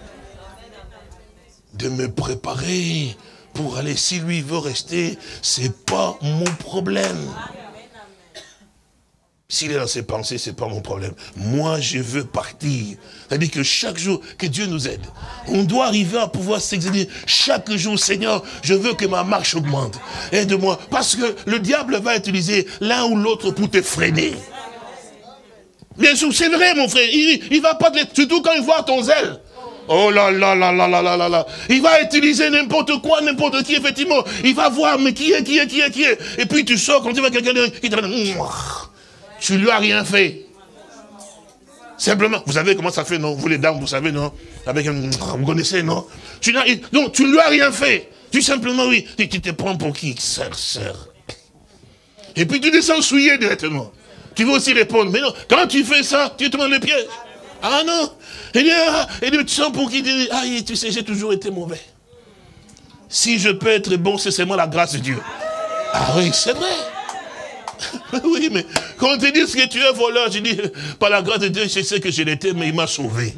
De me préparer pour aller, si lui veut rester, c'est pas mon problème. S'il est dans ses pensées, ce n'est pas mon problème. Moi, je veux partir. C'est-à-dire que chaque jour, que Dieu nous aide. On doit arriver à pouvoir s'examiner. Chaque jour, Seigneur, je veux que ma marche augmente. Aide-moi. Parce que le diable va utiliser l'un ou l'autre pour te freiner. Bien sûr, c'est vrai, mon frère. Il ne va pas te... Surtout quand il voit ton zèle. Oh là là là là là là là là. Il va utiliser n'importe quoi, n'importe qui, effectivement. Il va voir, mais qui est, qui est, qui est, qui est. Et puis tu sors, quand tu vois quelqu'un qui te... Tu lui as rien fait. Simplement, vous savez comment ça fait, non? Vous les dames, vous savez, non? Avec un... Vous connaissez, non? Tu n'as... Donc, tu lui as rien fait. Tu simplement, oui. Tu te prends pour qui? Sœur, sœur. Et puis tu descends souillé directement. Tu veux aussi répondre. Mais non, quand tu fais ça, tu te mets le piège. Ah non. Et dit, ah, et dit, tu sens pour qui? Ah, tu sais, j'ai toujours été mauvais. Si je peux être bon, c'est seulement la grâce de Dieu. Ah oui, c'est vrai. Oui, mais quand on te dit que tu es voleur, je dis, par la grâce de Dieu, je sais que je l'étais, mais il m'a sauvé.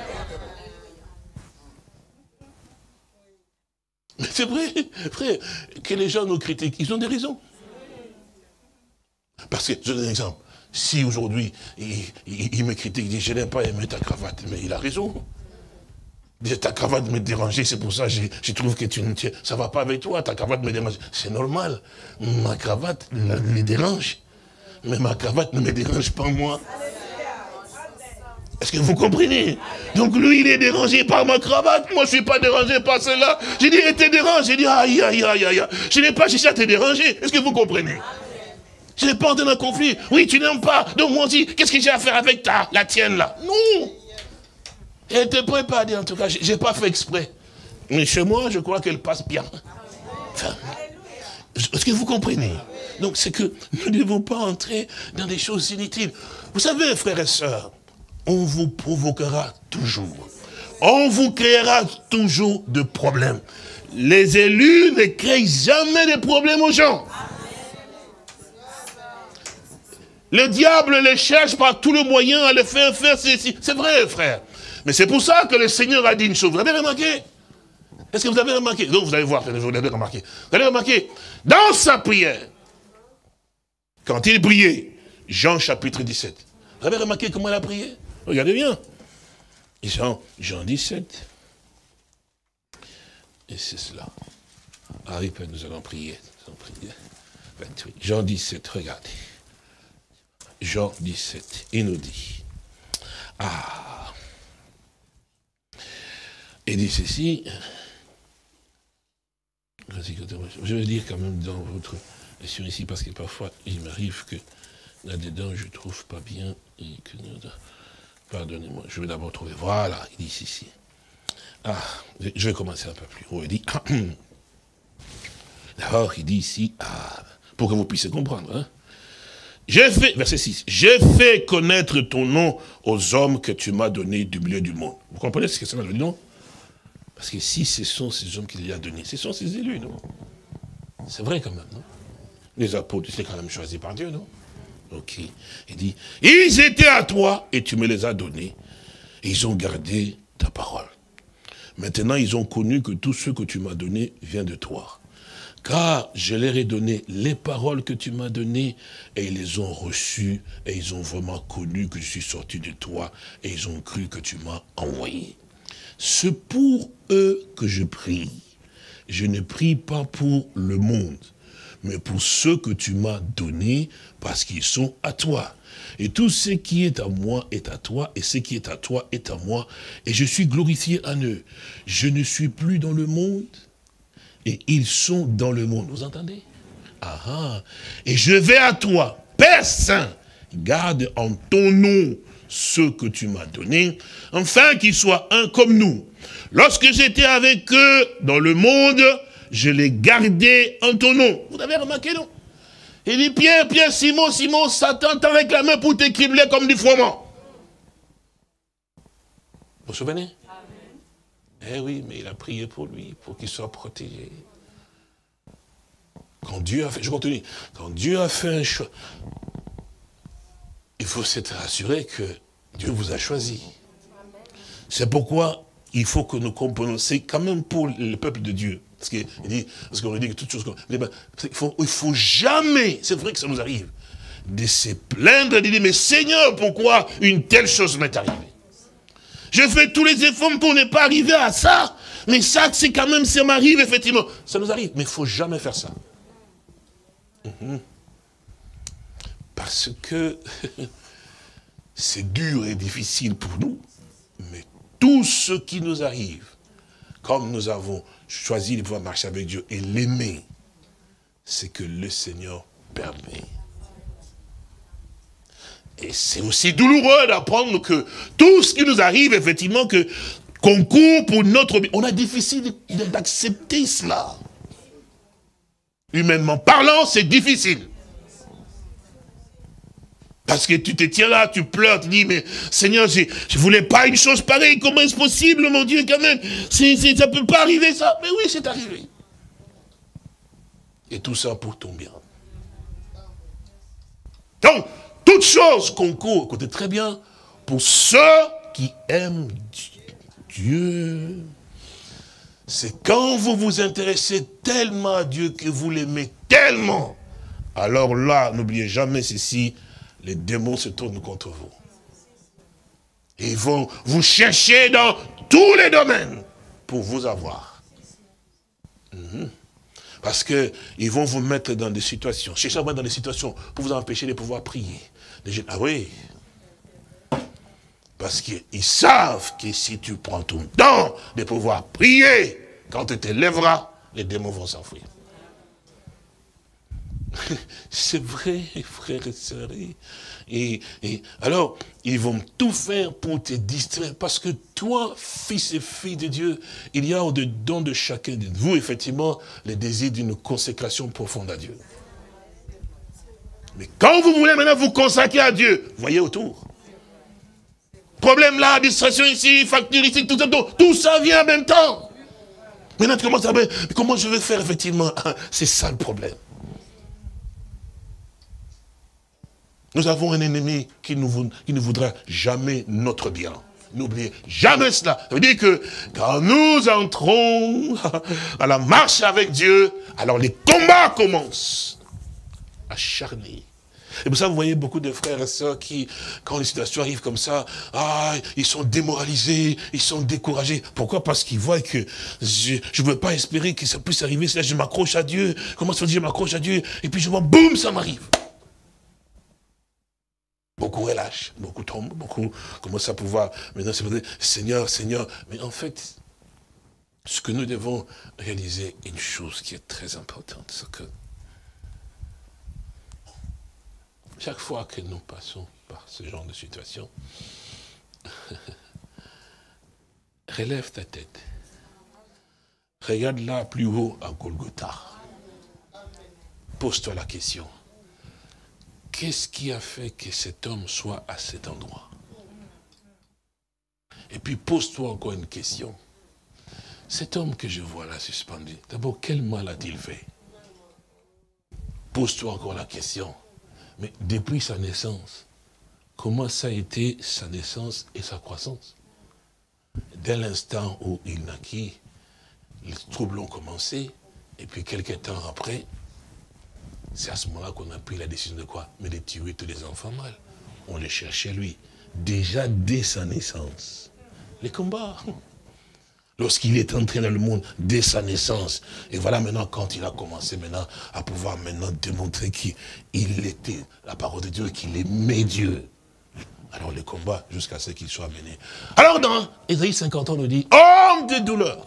Mais c'est vrai, frère, que les gens nous critiquent, ils ont des raisons. Parce que, je donne un exemple, si aujourd'hui, il, il, il me critique, il dit, je n'aime pas aimer ta cravate, mais il a raison. Il dit, ta cravate me dérangeait, c'est pour ça que je, je trouve que tu, ça ne va pas avec toi, ta cravate me dérange. C'est normal, ma cravate me dérange, mais ma cravate ne me dérange pas moi. Est-ce que vous comprenez? Donc lui, il est dérangé par ma cravate, moi je ne suis pas dérangé par celle-là. J'ai dit, elle te dérange, j'ai dit, aïe, aïe, aïe, aïe, je n'ai pas cherché à te déranger. Est-ce que vous comprenez? Je n'ai pas entendu un conflit. Oui, tu n'aimes pas, donc moi aussi, qu'est-ce que j'ai à faire avec ta, la tienne là? Non. Elle n'était pas à dire, en tout cas, je n'ai pas fait exprès. Mais chez moi, je crois qu'elle passe bien. Enfin, est-ce que vous comprenez? Donc c'est que nous ne devons pas entrer dans des choses inutiles. Vous savez, frères et sœurs, on vous provoquera toujours. On vous créera toujours de problèmes. Les élus ne créent jamais de problèmes aux gens. Le diable les cherche par tous les moyens à les faire faire ceci. C'est vrai, frère. Mais c'est pour ça que le Seigneur a dit une chose. Vous avez remarqué? Est-ce que vous avez remarqué? Donc vous allez voir, vous avez remarqué. Vous avez remarqué? Dans sa prière, quand il priait, Jean chapitre dix-sept. Vous avez remarqué comment il a prié? Regardez bien. Jean, Jean dix-sept. Et c'est cela. Ah oui, nous allons prier. Nous allons prier. vingt-huit. Jean dix-sept, regardez. Jean dix-sept, il nous dit, ah, il dit ceci, je vais dire quand même dans votre lecture ici, parce que parfois il m'arrive que là-dedans je ne trouve pas bien, et que, pardonnez-moi, je vais d'abord trouver, voilà, il dit ceci, ah, je vais commencer un peu plus haut, il dit, d'abord il dit ici, ah, pour que vous puissiez comprendre, hein, j'ai fait, verset six, j'ai fait connaître ton nom aux hommes que tu m'as donnés du milieu du monde. Vous comprenez ce que ça veut dire, non? Parce que si ce sont ces hommes qu'il y a donnés, ce sont ces élus, non? C'est vrai quand même, non? Les apôtres, c'est quand même choisi par Dieu, non? Ok. Il dit, ils étaient à toi et tu me les as donnés. Et ils ont gardé ta parole. Maintenant, ils ont connu que tout ce que tu m'as donné vient de toi. Car je leur ai donné les paroles que tu m'as données, et ils les ont reçues, et ils ont vraiment connu que je suis sorti de toi, et ils ont cru que tu m'as envoyé. C'est pour eux que je prie. Je ne prie pas pour le monde, mais pour ceux que tu m'as donnés, parce qu'ils sont à toi. Et tout ce qui est à moi est à toi, et ce qui est à toi est à moi, et je suis glorifié en eux. Je ne suis plus dans le monde, et ils sont dans le monde. Vous entendez? Ah ah. Et je vais à toi, Père Saint, garde en ton nom ceux que tu m'as donnés, afin qu'ils soient un comme nous. Lorsque j'étais avec eux dans le monde, je les gardais en ton nom. Vous avez remarqué, non? Il dit, Pierre, Pierre, Simon, Simon, Satan t'a réclamé pour t'écribler comme du froment. Vous vous souvenez? Eh oui, mais il a prié pour lui, pour qu'il soit protégé. Quand Dieu a fait, je continue, quand Dieu a fait un choix, il faut s'être assuré que Dieu vous a choisi. C'est pourquoi il faut que nous comprenions, c'est quand même pour le peuple de Dieu. Parce qu'on dit, parce qu'on dit que toutes choses, il faut, il faut jamais, c'est vrai que ça nous arrive, de se plaindre, de dire, mais Seigneur, pourquoi une telle chose m'est arrivée? Je fais tous les efforts pour ne pas arriver à ça, mais ça, c'est quand même, ça m'arrive, effectivement. Ça nous arrive, mais il ne faut jamais faire ça. Mmh. Parce que c'est dur et difficile pour nous, mais tout ce qui nous arrive, comme nous avons choisi de pouvoir marcher avec Dieu et l'aimer, c'est que le Seigneur permet. Et c'est aussi douloureux d'apprendre que tout ce qui nous arrive, effectivement, que concourt pour notre bien. On a difficile d'accepter cela. Humainement parlant, c'est difficile. Parce que tu te tiens là, tu pleures, tu dis, mais Seigneur, je ne voulais pas une chose pareille, comment est-ce possible, mon Dieu, quand même, c est, c est, ça ne peut pas arriver, ça. Mais oui, c'est arrivé. Et tout ça pour ton bien. Donc, toute chose concourt, écoutez très bien, pour ceux qui aiment Dieu. C'est quand vous vous intéressez tellement à Dieu que vous l'aimez tellement. Alors là, n'oubliez jamais ceci, les démons se tournent contre vous. Ils vont vous chercher dans tous les domaines pour vous avoir. Mmh. Parce qu'ils vont vous mettre dans des situations, chercher à vous mettre dans des situations pour vous empêcher de pouvoir prier. Ah oui. Parce qu'ils savent que si tu prends ton temps de pouvoir prier, quand tu te lèveras, les démons vont s'enfuir. C'est vrai, frères et sœurs. Et, et alors, ils vont tout faire pour te distraire. Parce que toi, fils et fille de Dieu, il y a au-dedans de chacun de vous, effectivement, le désir d'une consécration profonde à Dieu. Mais quand vous voulez maintenant vous consacrer à Dieu, voyez autour. Problème là, distraction ici, facture ici, tout ça, tout, tout ça vient en même temps. Maintenant, tu commences à dire, comment je vais faire effectivement? C'est ça le problème. Nous avons un ennemi qui, nous, qui ne voudra jamais notre bien. N'oubliez jamais cela. Ça veut dire que quand nous entrons à la marche avec Dieu, alors les combats commencent. Acharnés. Et pour ça, vous voyez beaucoup de frères et sœurs qui, quand les situations arrivent comme ça, ah, ils sont démoralisés, ils sont découragés. Pourquoi? Parce qu'ils voient que je ne veux pas espérer que ça puisse arriver. Là, je m'accroche à Dieu. Comment ça veut dire je m'accroche à Dieu? Et puis je vois, boum, ça m'arrive. Beaucoup relâchent, beaucoup tombent, beaucoup commencent à pouvoir, maintenant c'est peut-être, Seigneur, Seigneur. Mais en fait, ce que nous devons réaliser, une chose qui est très importante, c'est que chaque fois que nous passons par ce genre de situation, relève ta tête. Regarde là plus haut à Golgotha. Pose-toi la question. Qu'est-ce qui a fait que cet homme soit à cet endroit? Et puis pose-toi encore une question. Cet homme que je vois là suspendu, d'abord, quel mal a-t-il fait? Pose-toi encore la question. Mais depuis sa naissance, comment ça a été sa naissance et sa croissance? Dès l'instant où il naquit, les troubles ont commencé, et puis quelques temps après, c'est à ce moment-là qu'on a pris la décision de quoi? Mais de tuer tous les enfants mâles. On les cherchait lui. Déjà dès sa naissance. Les combats. Lorsqu'il est entré dans le monde dès sa naissance. Et voilà maintenant quand il a commencé maintenant à pouvoir maintenant démontrer qu'il était la parole de Dieu, qu'il aimait Dieu. Alors les combats jusqu'à ce qu'il soit mené. Alors dans Ésaïe cinquante, on nous dit, homme de douleur.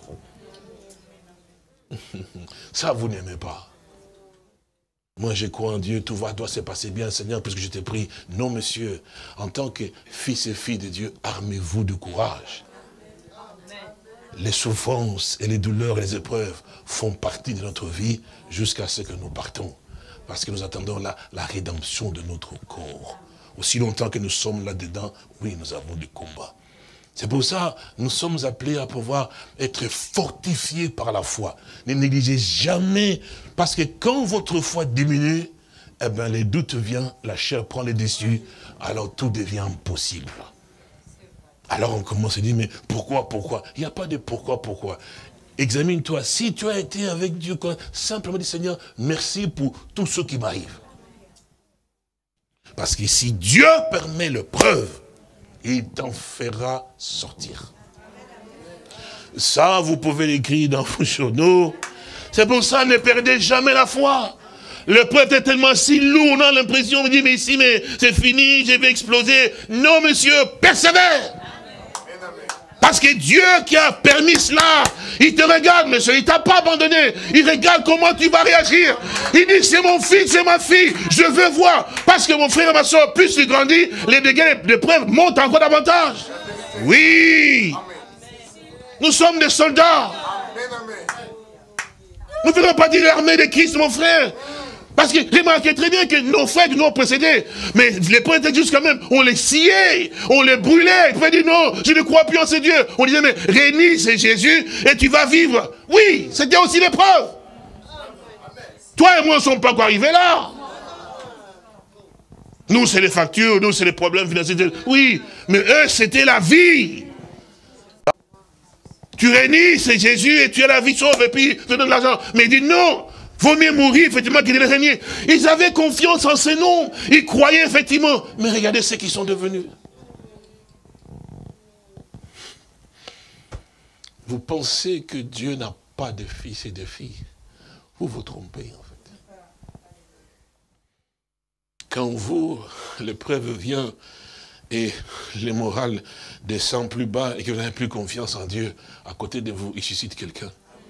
Ça vous n'aimez pas. Moi, je crois en Dieu, tout va, doit se passer bien, Seigneur, puisque je t'ai pris. Non, monsieur, en tant que fils et filles de Dieu, armez-vous de courage. Les souffrances et les douleurs et les épreuves font partie de notre vie jusqu'à ce que nous partons. Parce que nous attendons la, la rédemption de notre corps. Aussi longtemps que nous sommes là-dedans, oui, nous avons des combats. C'est pour ça que nous sommes appelés à pouvoir être fortifiés par la foi. Ne négligez jamais, parce que quand votre foi diminue, eh bien les doutes viennent, la chair prend les dessus, alors tout devient impossible. Alors on commence à dire, mais pourquoi, pourquoi? Il n'y a pas de pourquoi, pourquoi. Examine-toi, si tu as été avec Dieu, simplement dis, Seigneur, merci pour tout ce qui m'arrive. Parce que si Dieu permet l'épreuve, il t'en fera sortir. Ça, vous pouvez l'écrire dans vos journaux. C'est pour ça, ne perdez jamais la foi. L'épreuve est tellement si lourd, on a l'impression, on dit, mais ici, mais c'est fini, je vais exploser. Non, monsieur, persévère. Parce que Dieu qui a permis cela, il te regarde, monsieur, il ne t'a pas abandonné. Il regarde comment tu vas réagir. Il dit, c'est mon fils, c'est ma fille, je veux voir. Parce que mon frère et ma soeur, plus tu grandis, les dégâts, les preuves montent encore davantage. Oui. Nous sommes des soldats. Nous ne faisons pas dire l'armée de Christ, mon frère. Parce que remarquez très bien que nos frères nous ont précédés. Mais les prêtres étaient juste quand même, on les sciait, on les brûlait. Ils pouvaient dire non, je ne crois plus en ce Dieu. On disait mais réunis, c'est Jésus et tu vas vivre. Oui, c'était aussi l'épreuve. Toi et moi ne sommes pas encore arrivés là. Nous c'est les factures, nous c'est les problèmes financiers. Oui, mais eux c'était la vie. Tu réunis, c'est Jésus et tu as la vie sauve et puis tu donnes l'argent. Mais il dit non. Vaut mieux mourir, effectivement, qu'il de régner. Ils avaient confiance en ces noms. Ils croyaient, effectivement. Mais regardez ce qu'ils sont devenus. Vous pensez que Dieu n'a pas de fils et de filles. Vous vous trompez, en fait. Quand vous, l'épreuve vient et le moral descend plus bas et que vous n'avez plus confiance en Dieu, à côté de vous, il suscite quelqu'un.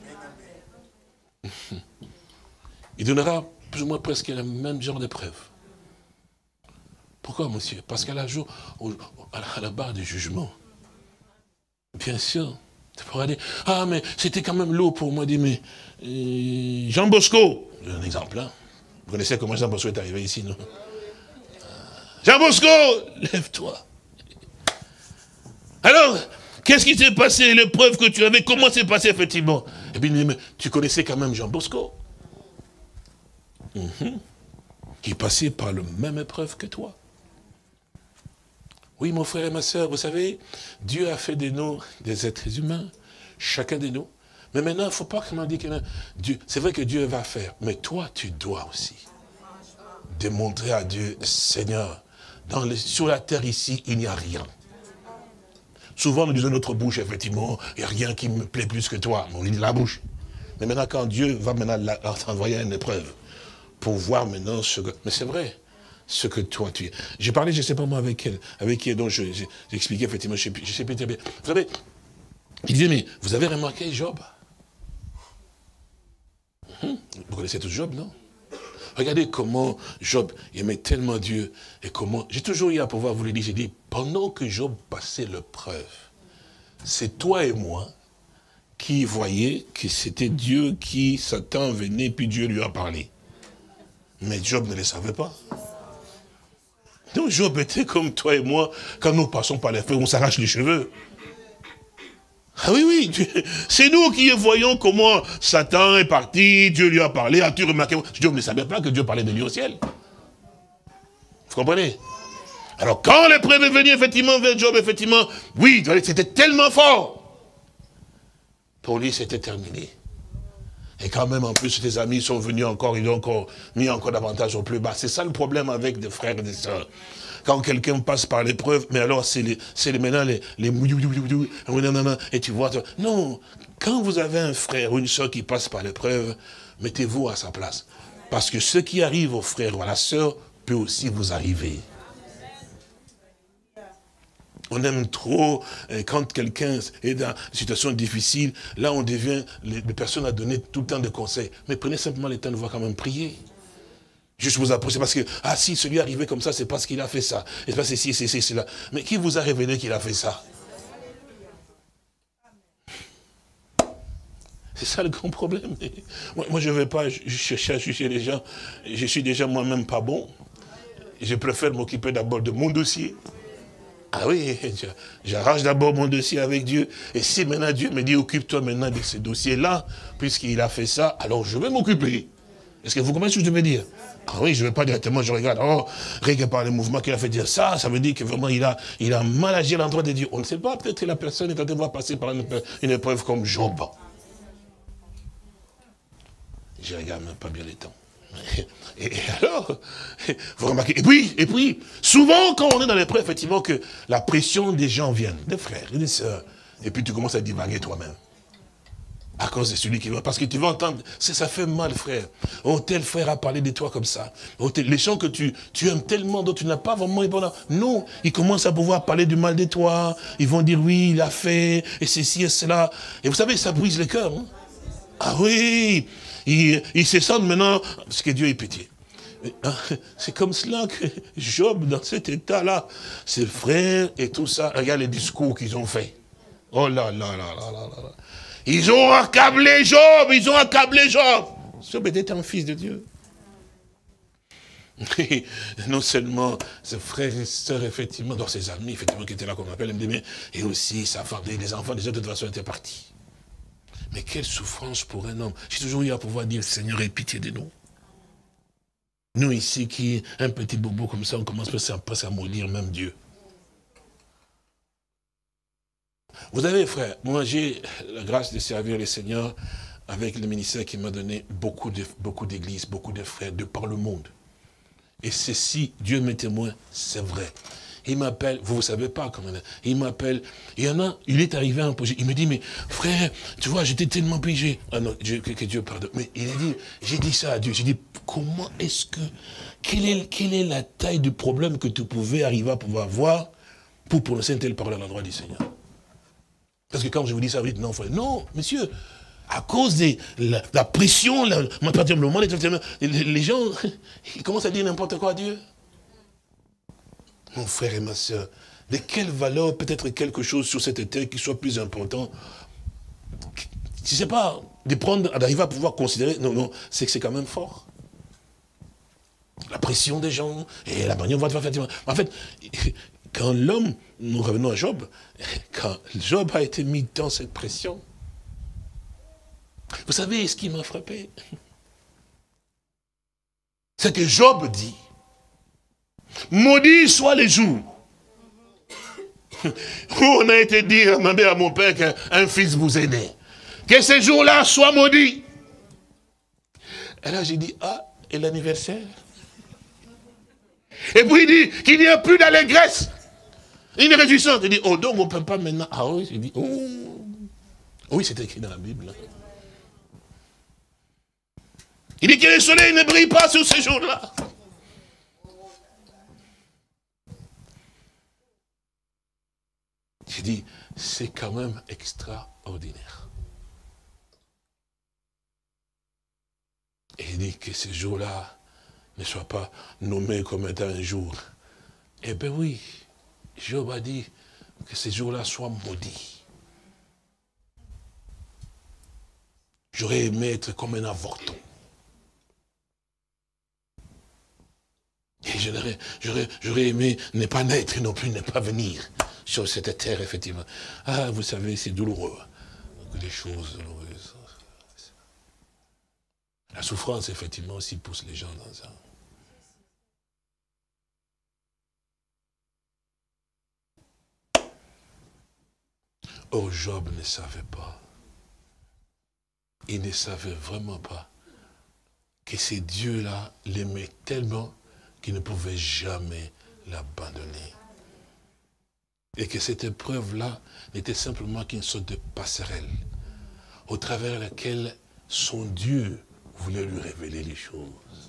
Il donnera plus ou moins presque le même genre d'épreuve. Pourquoi, monsieur? Parce qu'à la jour, au, à la barre du jugement, bien sûr, tu pourras dire, ah, mais c'était quand même lourd pour moi, dit, mais euh, Jean Bosco, j'ai un exemple, hein. Vous connaissez comment Jean Bosco est arrivé ici, non? Jean Bosco, lève-toi. Alors, qu'est-ce qui s'est passé? L'épreuve que tu avais, comment s'est passé, effectivement? Et puis, mais tu connaissais quand même Jean Bosco. Mmh. Qui passait par la même épreuve que toi. Oui, mon frère et ma soeur, vous savez, Dieu a fait de nous des êtres humains, chacun de nous. Mais maintenant, il ne faut pas que l'on dise que Dieu, c'est vrai que Dieu va faire, mais toi, tu dois aussi démontrer à Dieu, Seigneur, dans les, sur la terre ici, il n'y a rien. Souvent, nous disons notre bouche, effectivement, il n'y a rien qui me plaît plus que toi. On dit la bouche. Mais maintenant, quand Dieu va maintenant t'envoyer une épreuve, pour voir maintenant ce que... Mais c'est vrai, ce que toi tu es. J'ai parlé, je ne sais pas moi avec elle, avec qui, donc j'expliquais effectivement, je ne sais plus très bien. Vous savez, il disait, mais vous avez remarqué Job? hum, Vous connaissez tout Job, non? Regardez comment Job aimait tellement Dieu, et comment... J'ai toujours eu à pouvoir vous le dire, j'ai dit, pendant que Job passait l'épreuve, c'est toi et moi qui voyaient que c'était Dieu qui, Satan venait, puis Dieu lui a parlé. Mais Job ne le savait pas. Donc Job était comme toi et moi, quand nous passons par les feux, on s'arrache les cheveux. Ah oui, oui, c'est nous qui voyons comment Satan est parti, Dieu lui a parlé, as-tu remarqué? Job ne savait pas que Dieu parlait de lui au ciel. Vous comprenez? Alors quand l'épreuve est venue effectivement vers Job, effectivement, oui, c'était tellement fort. Pour lui, c'était terminé. Et quand même, en plus, tes amis sont venus encore, ils ont encore mis encore davantage au plus bas. C'est ça le problème avec des frères et des sœurs. Quand quelqu'un passe par l'épreuve, mais alors c'est les, c'est les, maintenant les, les... Et tu vois, non, quand vous avez un frère ou une sœur qui passe par l'épreuve, mettez-vous à sa place. Parce que ce qui arrive au frère ou à la sœur peut aussi vous arriver. On aime trop, euh, quand quelqu'un est dans une situation difficile, là on devient, les, les personnes à donner tout le temps de conseils. Mais prenez simplement le temps de voir quand même prier. Juste vous approcher parce que, ah si, celui est arrivé comme ça, c'est parce qu'il a fait ça. Et c'est parce que si, c'est, c'est, c'est là. Mais qui vous a révélé qu'il a fait ça? C'est ça le grand problème. Moi, moi je ne vais pas chercher à juger les gens. Je suis déjà moi-même pas bon. Je préfère m'occuper d'abord de mon dossier. Ah oui, j'arrange d'abord mon dossier avec Dieu. Et si maintenant Dieu me dit, occupe-toi maintenant de ce dossier-là, puisqu'il a fait ça, alors je vais m'occuper. Est-ce que vous comprenez ce que je veux dire? Ah oui, je ne vais pas directement, je regarde, oh, rien par le mouvement qu'il a fait dire ça, ça veut dire que vraiment il a, il a mal agi à l'endroit de Dieu. On ne sait pas, peut-être que la personne est en train de voir passer par une, une épreuve comme Job. Je regarde même pas bien les temps. Et alors, vous remarquez, et puis, et puis, souvent quand on est dans l'épreuve, effectivement, que la pression des gens viennent, des frères et des sœurs, et puis tu commences à divaguer toi-même. À cause de celui qui va, parce que tu vas entendre, ça fait mal, frère. Oh, tel frère a parlé de toi comme ça. Oh, tel, les gens que tu, tu aimes tellement, dont tu n'as pas vraiment répondu. Non, ils commencent à pouvoir parler du mal de toi. Ils vont dire, oui, il a fait, et ceci et cela. Et vous savez, ça brise le cœur. Hein? Ah oui, ils, ils se sentent maintenant, parce que Dieu est pitié. C'est comme cela que Job, dans cet état-là, ses frères et tout ça, regarde les discours qu'ils ont fait. Oh là là là là là là. Ils ont accablé Job, ils ont accablé Job. Job était un fils de Dieu. Et non seulement ses frères et sœurs, effectivement, dans ses amis, effectivement, qui étaient là, comme on appelle, et aussi sa femme, les enfants, les autres, de toute façon, étaient partis. Mais quelle souffrance pour un homme. J'ai toujours eu à pouvoir dire, Seigneur, aie pitié de nous. Nous ici, qui, un petit bobo comme ça, on commence presque à maudire même Dieu. Vous savez, frère, moi j'ai la grâce de servir le Seigneur avec le ministère qui m'a donné beaucoup de, beaucoup d'églises, beaucoup de frères de par le monde. Et ceci, Dieu m'est témoin, c'est vrai. Il m'appelle, vous ne savez pas comment il est, il m'appelle, il y en a, il est arrivé à un projet, il me dit, mais frère, tu vois, j'étais tellement péché. Ah non, Dieu, que, que Dieu pardonne. Mais il a dit, j'ai dit ça à Dieu, j'ai dit, comment est-ce que, quelle est, quelle est la taille du problème que tu pouvais arriver à pouvoir voir pour prononcer une telle parole à l'endroit du Seigneur? Parce que quand je vous dis ça, vous dites, non, frère, non, monsieur, à cause de la, la pression, la, le moment, les, les gens, ils commencent à dire n'importe quoi à Dieu. Mon frère et ma soeur, de quelle valeur peut-être quelque chose sur cette terre qui soit plus important? Je ne sais pas, de prendre, d'arriver à pouvoir considérer, non, non, c'est que c'est quand même fort. La pression des gens, et la manière dont on va faire. En fait, quand l'homme, nous revenons à Job, quand Job a été mis dans cette pression, vous savez ce qui m'a frappé? C'est que Job dit, maudit soit les jours où on a été dit à ma mère, à mon père, qu'un fils vous est né. Que ces jours-là soient maudits. Et là j'ai dit, ah, et l'anniversaire? Et puis il dit qu'il n'y a plus d'allégresse. Une réjouissance. Il dit, oh donc on ne peut pas maintenant. Ah oui, il dit, oh. Oui, c'est écrit dans la Bible. Il dit que le soleil ne brille pas sur ces jours-là. J'ai dit, c'est quand même extraordinaire. Et il dit que ces jours-là ne soient pas nommés comme étant un jour. Eh bien oui. Job a dit que ces jours-là soient maudits. J'aurais aimé être comme un avorton. Et j'aurais aimé ne pas naître non plus, ne pas venir sur cette terre, effectivement. Ah, vous savez, c'est douloureux. Des choses douloureuses. La souffrance, effectivement, aussi pousse les gens dans ça. Oh, Job ne savait pas. Il ne savait vraiment pas que ces dieux-là l'aimaient tellement qu'il ne pouvait jamais l'abandonner. Et que cette épreuve-là n'était simplement qu'une sorte de passerelle au travers de laquelle son Dieu voulait lui révéler les choses.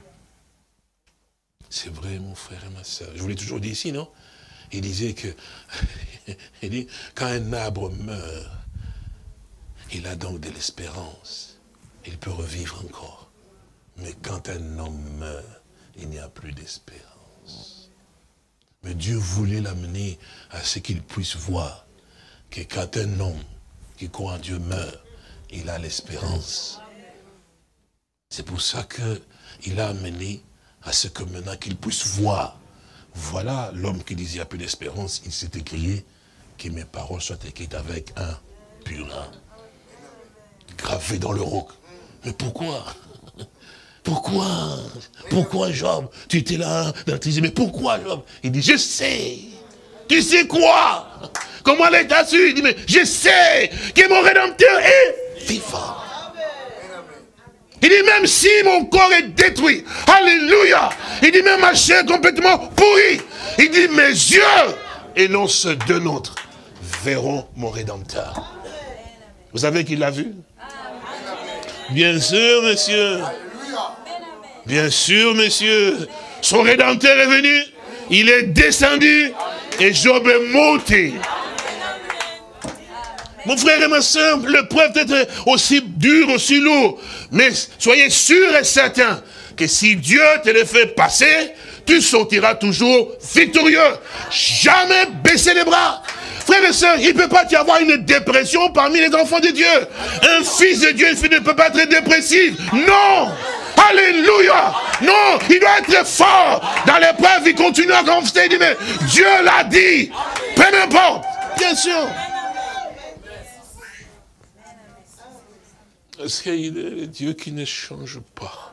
C'est vrai, mon frère et ma soeur. Je vous l'ai toujours dit ici, non? Il disait que, il dit, quand un arbre meurt, il a donc de l'espérance. Il peut revivre encore. Mais quand un homme meurt, il n'y a plus d'espérance. Mais Dieu voulait l'amener à ce qu'il puisse voir que quand un homme qui croit en Dieu meurt, il a l'espérance. C'est pour ça qu'il a amené à ce que maintenant qu'il puisse voir. Voilà l'homme qui disait il n'y a plus d'espérance, il s'est écrié que mes paroles soient écrites avec un purin, gravé dans le roc. Mais pourquoi? Pourquoi? Pourquoi, Job? Tu étais là, tu disais, mais pourquoi, Job? Il dit, je sais. Tu sais quoi? Comment l'État su? Il dit, mais je sais que mon Rédempteur est vivant. Il dit même si mon corps est détruit, alléluia, il dit même ma chair complètement pourrie, il dit mes yeux, et non ceux de l'autre, verront mon Rédempteur. Vous savez qu'il l'a vu? Bien sûr, monsieur. Bien sûr, monsieur. Son Rédempteur est venu, il est descendu, et Job est monté. Mon frère et ma soeur, le preuve peut être aussi dur, aussi lourd. Mais soyez sûr et certain que si Dieu te le fait passer, tu sortiras toujours victorieux. Jamais baisser les bras. Frère et sœurs, il ne peut pas y avoir une dépression parmi les enfants de Dieu. Un fils de Dieu, une fille ne peut pas être dépressif. Non. Alléluia. Non, il doit être fort. Dans l'épreuve, il continue à confesser. Il dit, mais Dieu l'a dit. Peu importe. Bien sûr. Parce qu'il est le Dieu qui ne change pas.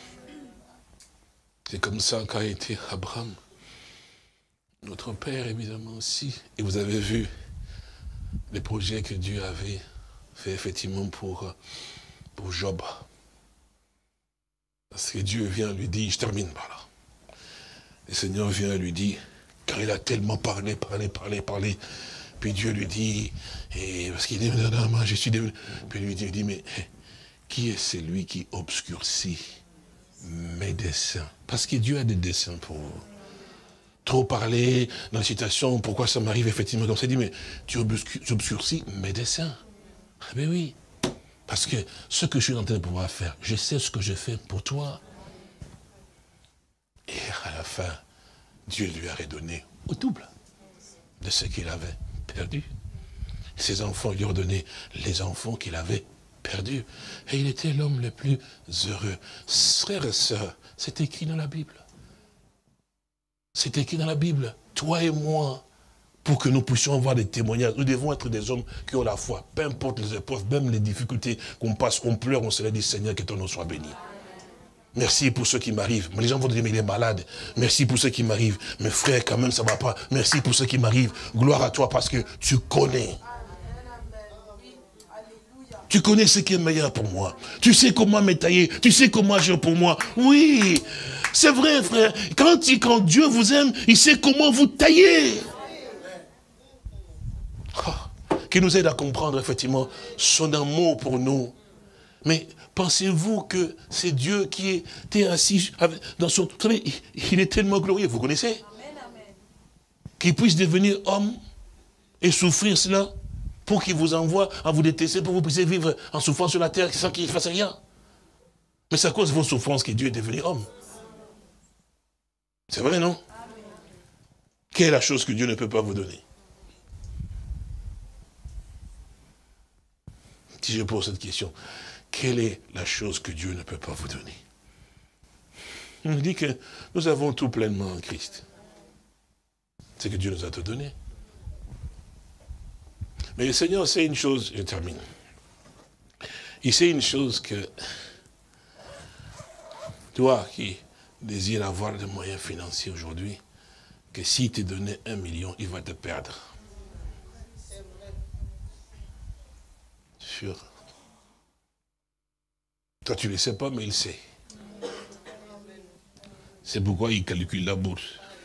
C'est comme ça qu'a été Abraham. Notre Père, évidemment, aussi. Et vous avez vu les projets que Dieu avait fait, effectivement, pour, pour Job. Parce que Dieu vient lui dire, je termine par là. Le Seigneur vient lui dire, car il a tellement parlé, parlé, parlé, parlé. Puis Dieu lui dit, et parce qu'il dit, non, non, moi, je suis devenu. Puis lui dit, il dit, mais qui est celui qui obscurcit mes desseins? Parce que Dieu a des desseins pour vous. Trop parler dans la situation, pourquoi ça m'arrive effectivement comme ça, il dit, mais tu obscurcis mes desseins. Ah ben oui, parce que ce que je suis en train de pouvoir faire, je sais ce que je fais pour toi. Et à la fin, Dieu lui a redonné au double de ce qu'il avait perdu. Ses enfants lui ont donné les enfants qu'il avait perdus. Et il était l'homme le plus heureux. Frères et sœurs, c'est écrit dans la Bible. C'est écrit dans la Bible. Toi et moi, pour que nous puissions avoir des témoignages, nous devons être des hommes qui ont la foi. Peu importe les épreuves, même les difficultés qu'on passe, on pleure, on se dit, Seigneur, que ton nom soit béni. Merci pour ceux qui m'arrivent. Les gens vont dire, mais il est malade. Merci pour ceux qui m'arrivent. Mes frères, quand même, ça ne va pas. Merci pour ceux qui m'arrivent. Gloire à toi parce que tu connais. Tu connais ce qui est meilleur pour moi. Tu sais comment m'étayer. Tu sais comment agir pour moi. Oui, c'est vrai, frère. Quand, il, quand Dieu vous aime, il sait comment vous tailler. Oh, qui nous aide à comprendre, effectivement, son amour pour nous. Mais pensez-vous que c'est Dieu qui était assis dans son... Vous savez, il est tellement glorieux, vous connaissez? Qu'il puisse devenir homme et souffrir cela pour qu'il vous envoie à vous détester, pour que vous puissiez vivre en souffrant sur la terre sans qu'il ne fasse rien. Mais c'est à cause de vos souffrances que Dieu est devenu homme. C'est vrai, non? Quelle est la chose que Dieu ne peut pas vous donner? Si je pose cette question, quelle est la chose que Dieu ne peut pas vous donner? On dit que nous avons tout pleinement en Christ. C'est que Dieu nous a tout donné. Mais le Seigneur sait une chose, je termine. Il sait une chose que toi qui désires avoir des moyens financiers aujourd'hui, que s'il te donnait un million, il va te perdre. Sûr. Toi, tu ne le sais pas, mais il sait. C'est pourquoi il calcule la bourse.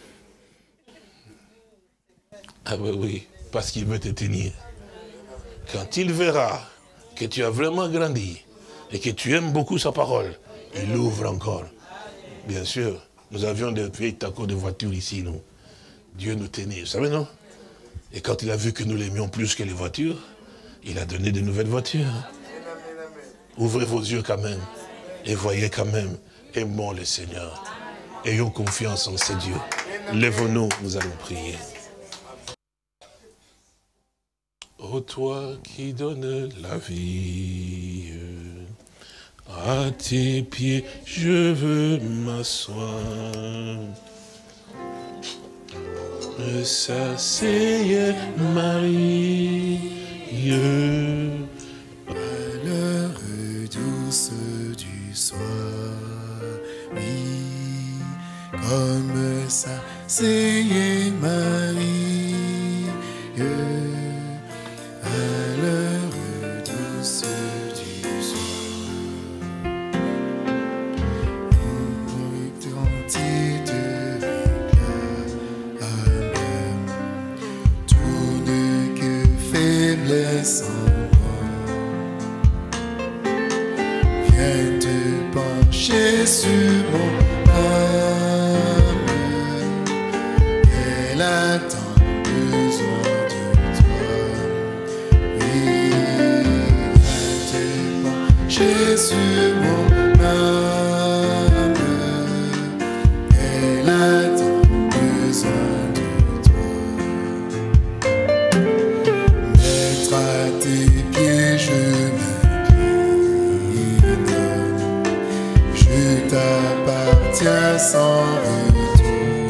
Ah oui, oui, parce qu'il veut te tenir. Quand il verra que tu as vraiment grandi et que tu aimes beaucoup sa parole, il ouvre encore. Bien sûr, nous avions des vieilles tacos de voitures ici, nous. Dieu nous tenait, vous savez, non? Et quand il a vu que nous l'aimions plus que les voitures, il a donné de nouvelles voitures. Ouvrez vos yeux quand même et voyez quand même, aimons le Seigneur. Ayons confiance en ce Dieu. Lève-nous, nous allons prier. Ô toi qui donnes la vie, à tes pieds je veux m'asseoir. S'asseye Marie, à l'heure douce du soir, oui, comme s'asseye Marie, à l'heure douce du soir. a tant besoin de toi. Oui, maintenant, Jésus, mon âme, elle a tant besoin de toi. Mettre à tes pieds, je m'incline. Je t'appartiens sans retour.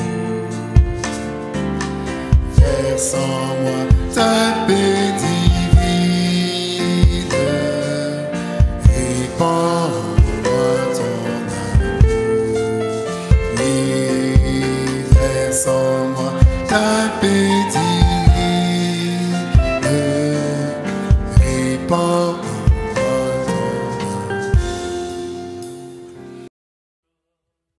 Verse en moi ta paix divine. Répands en moi ton amour. Oui, verse en moi ta paix divine. Répands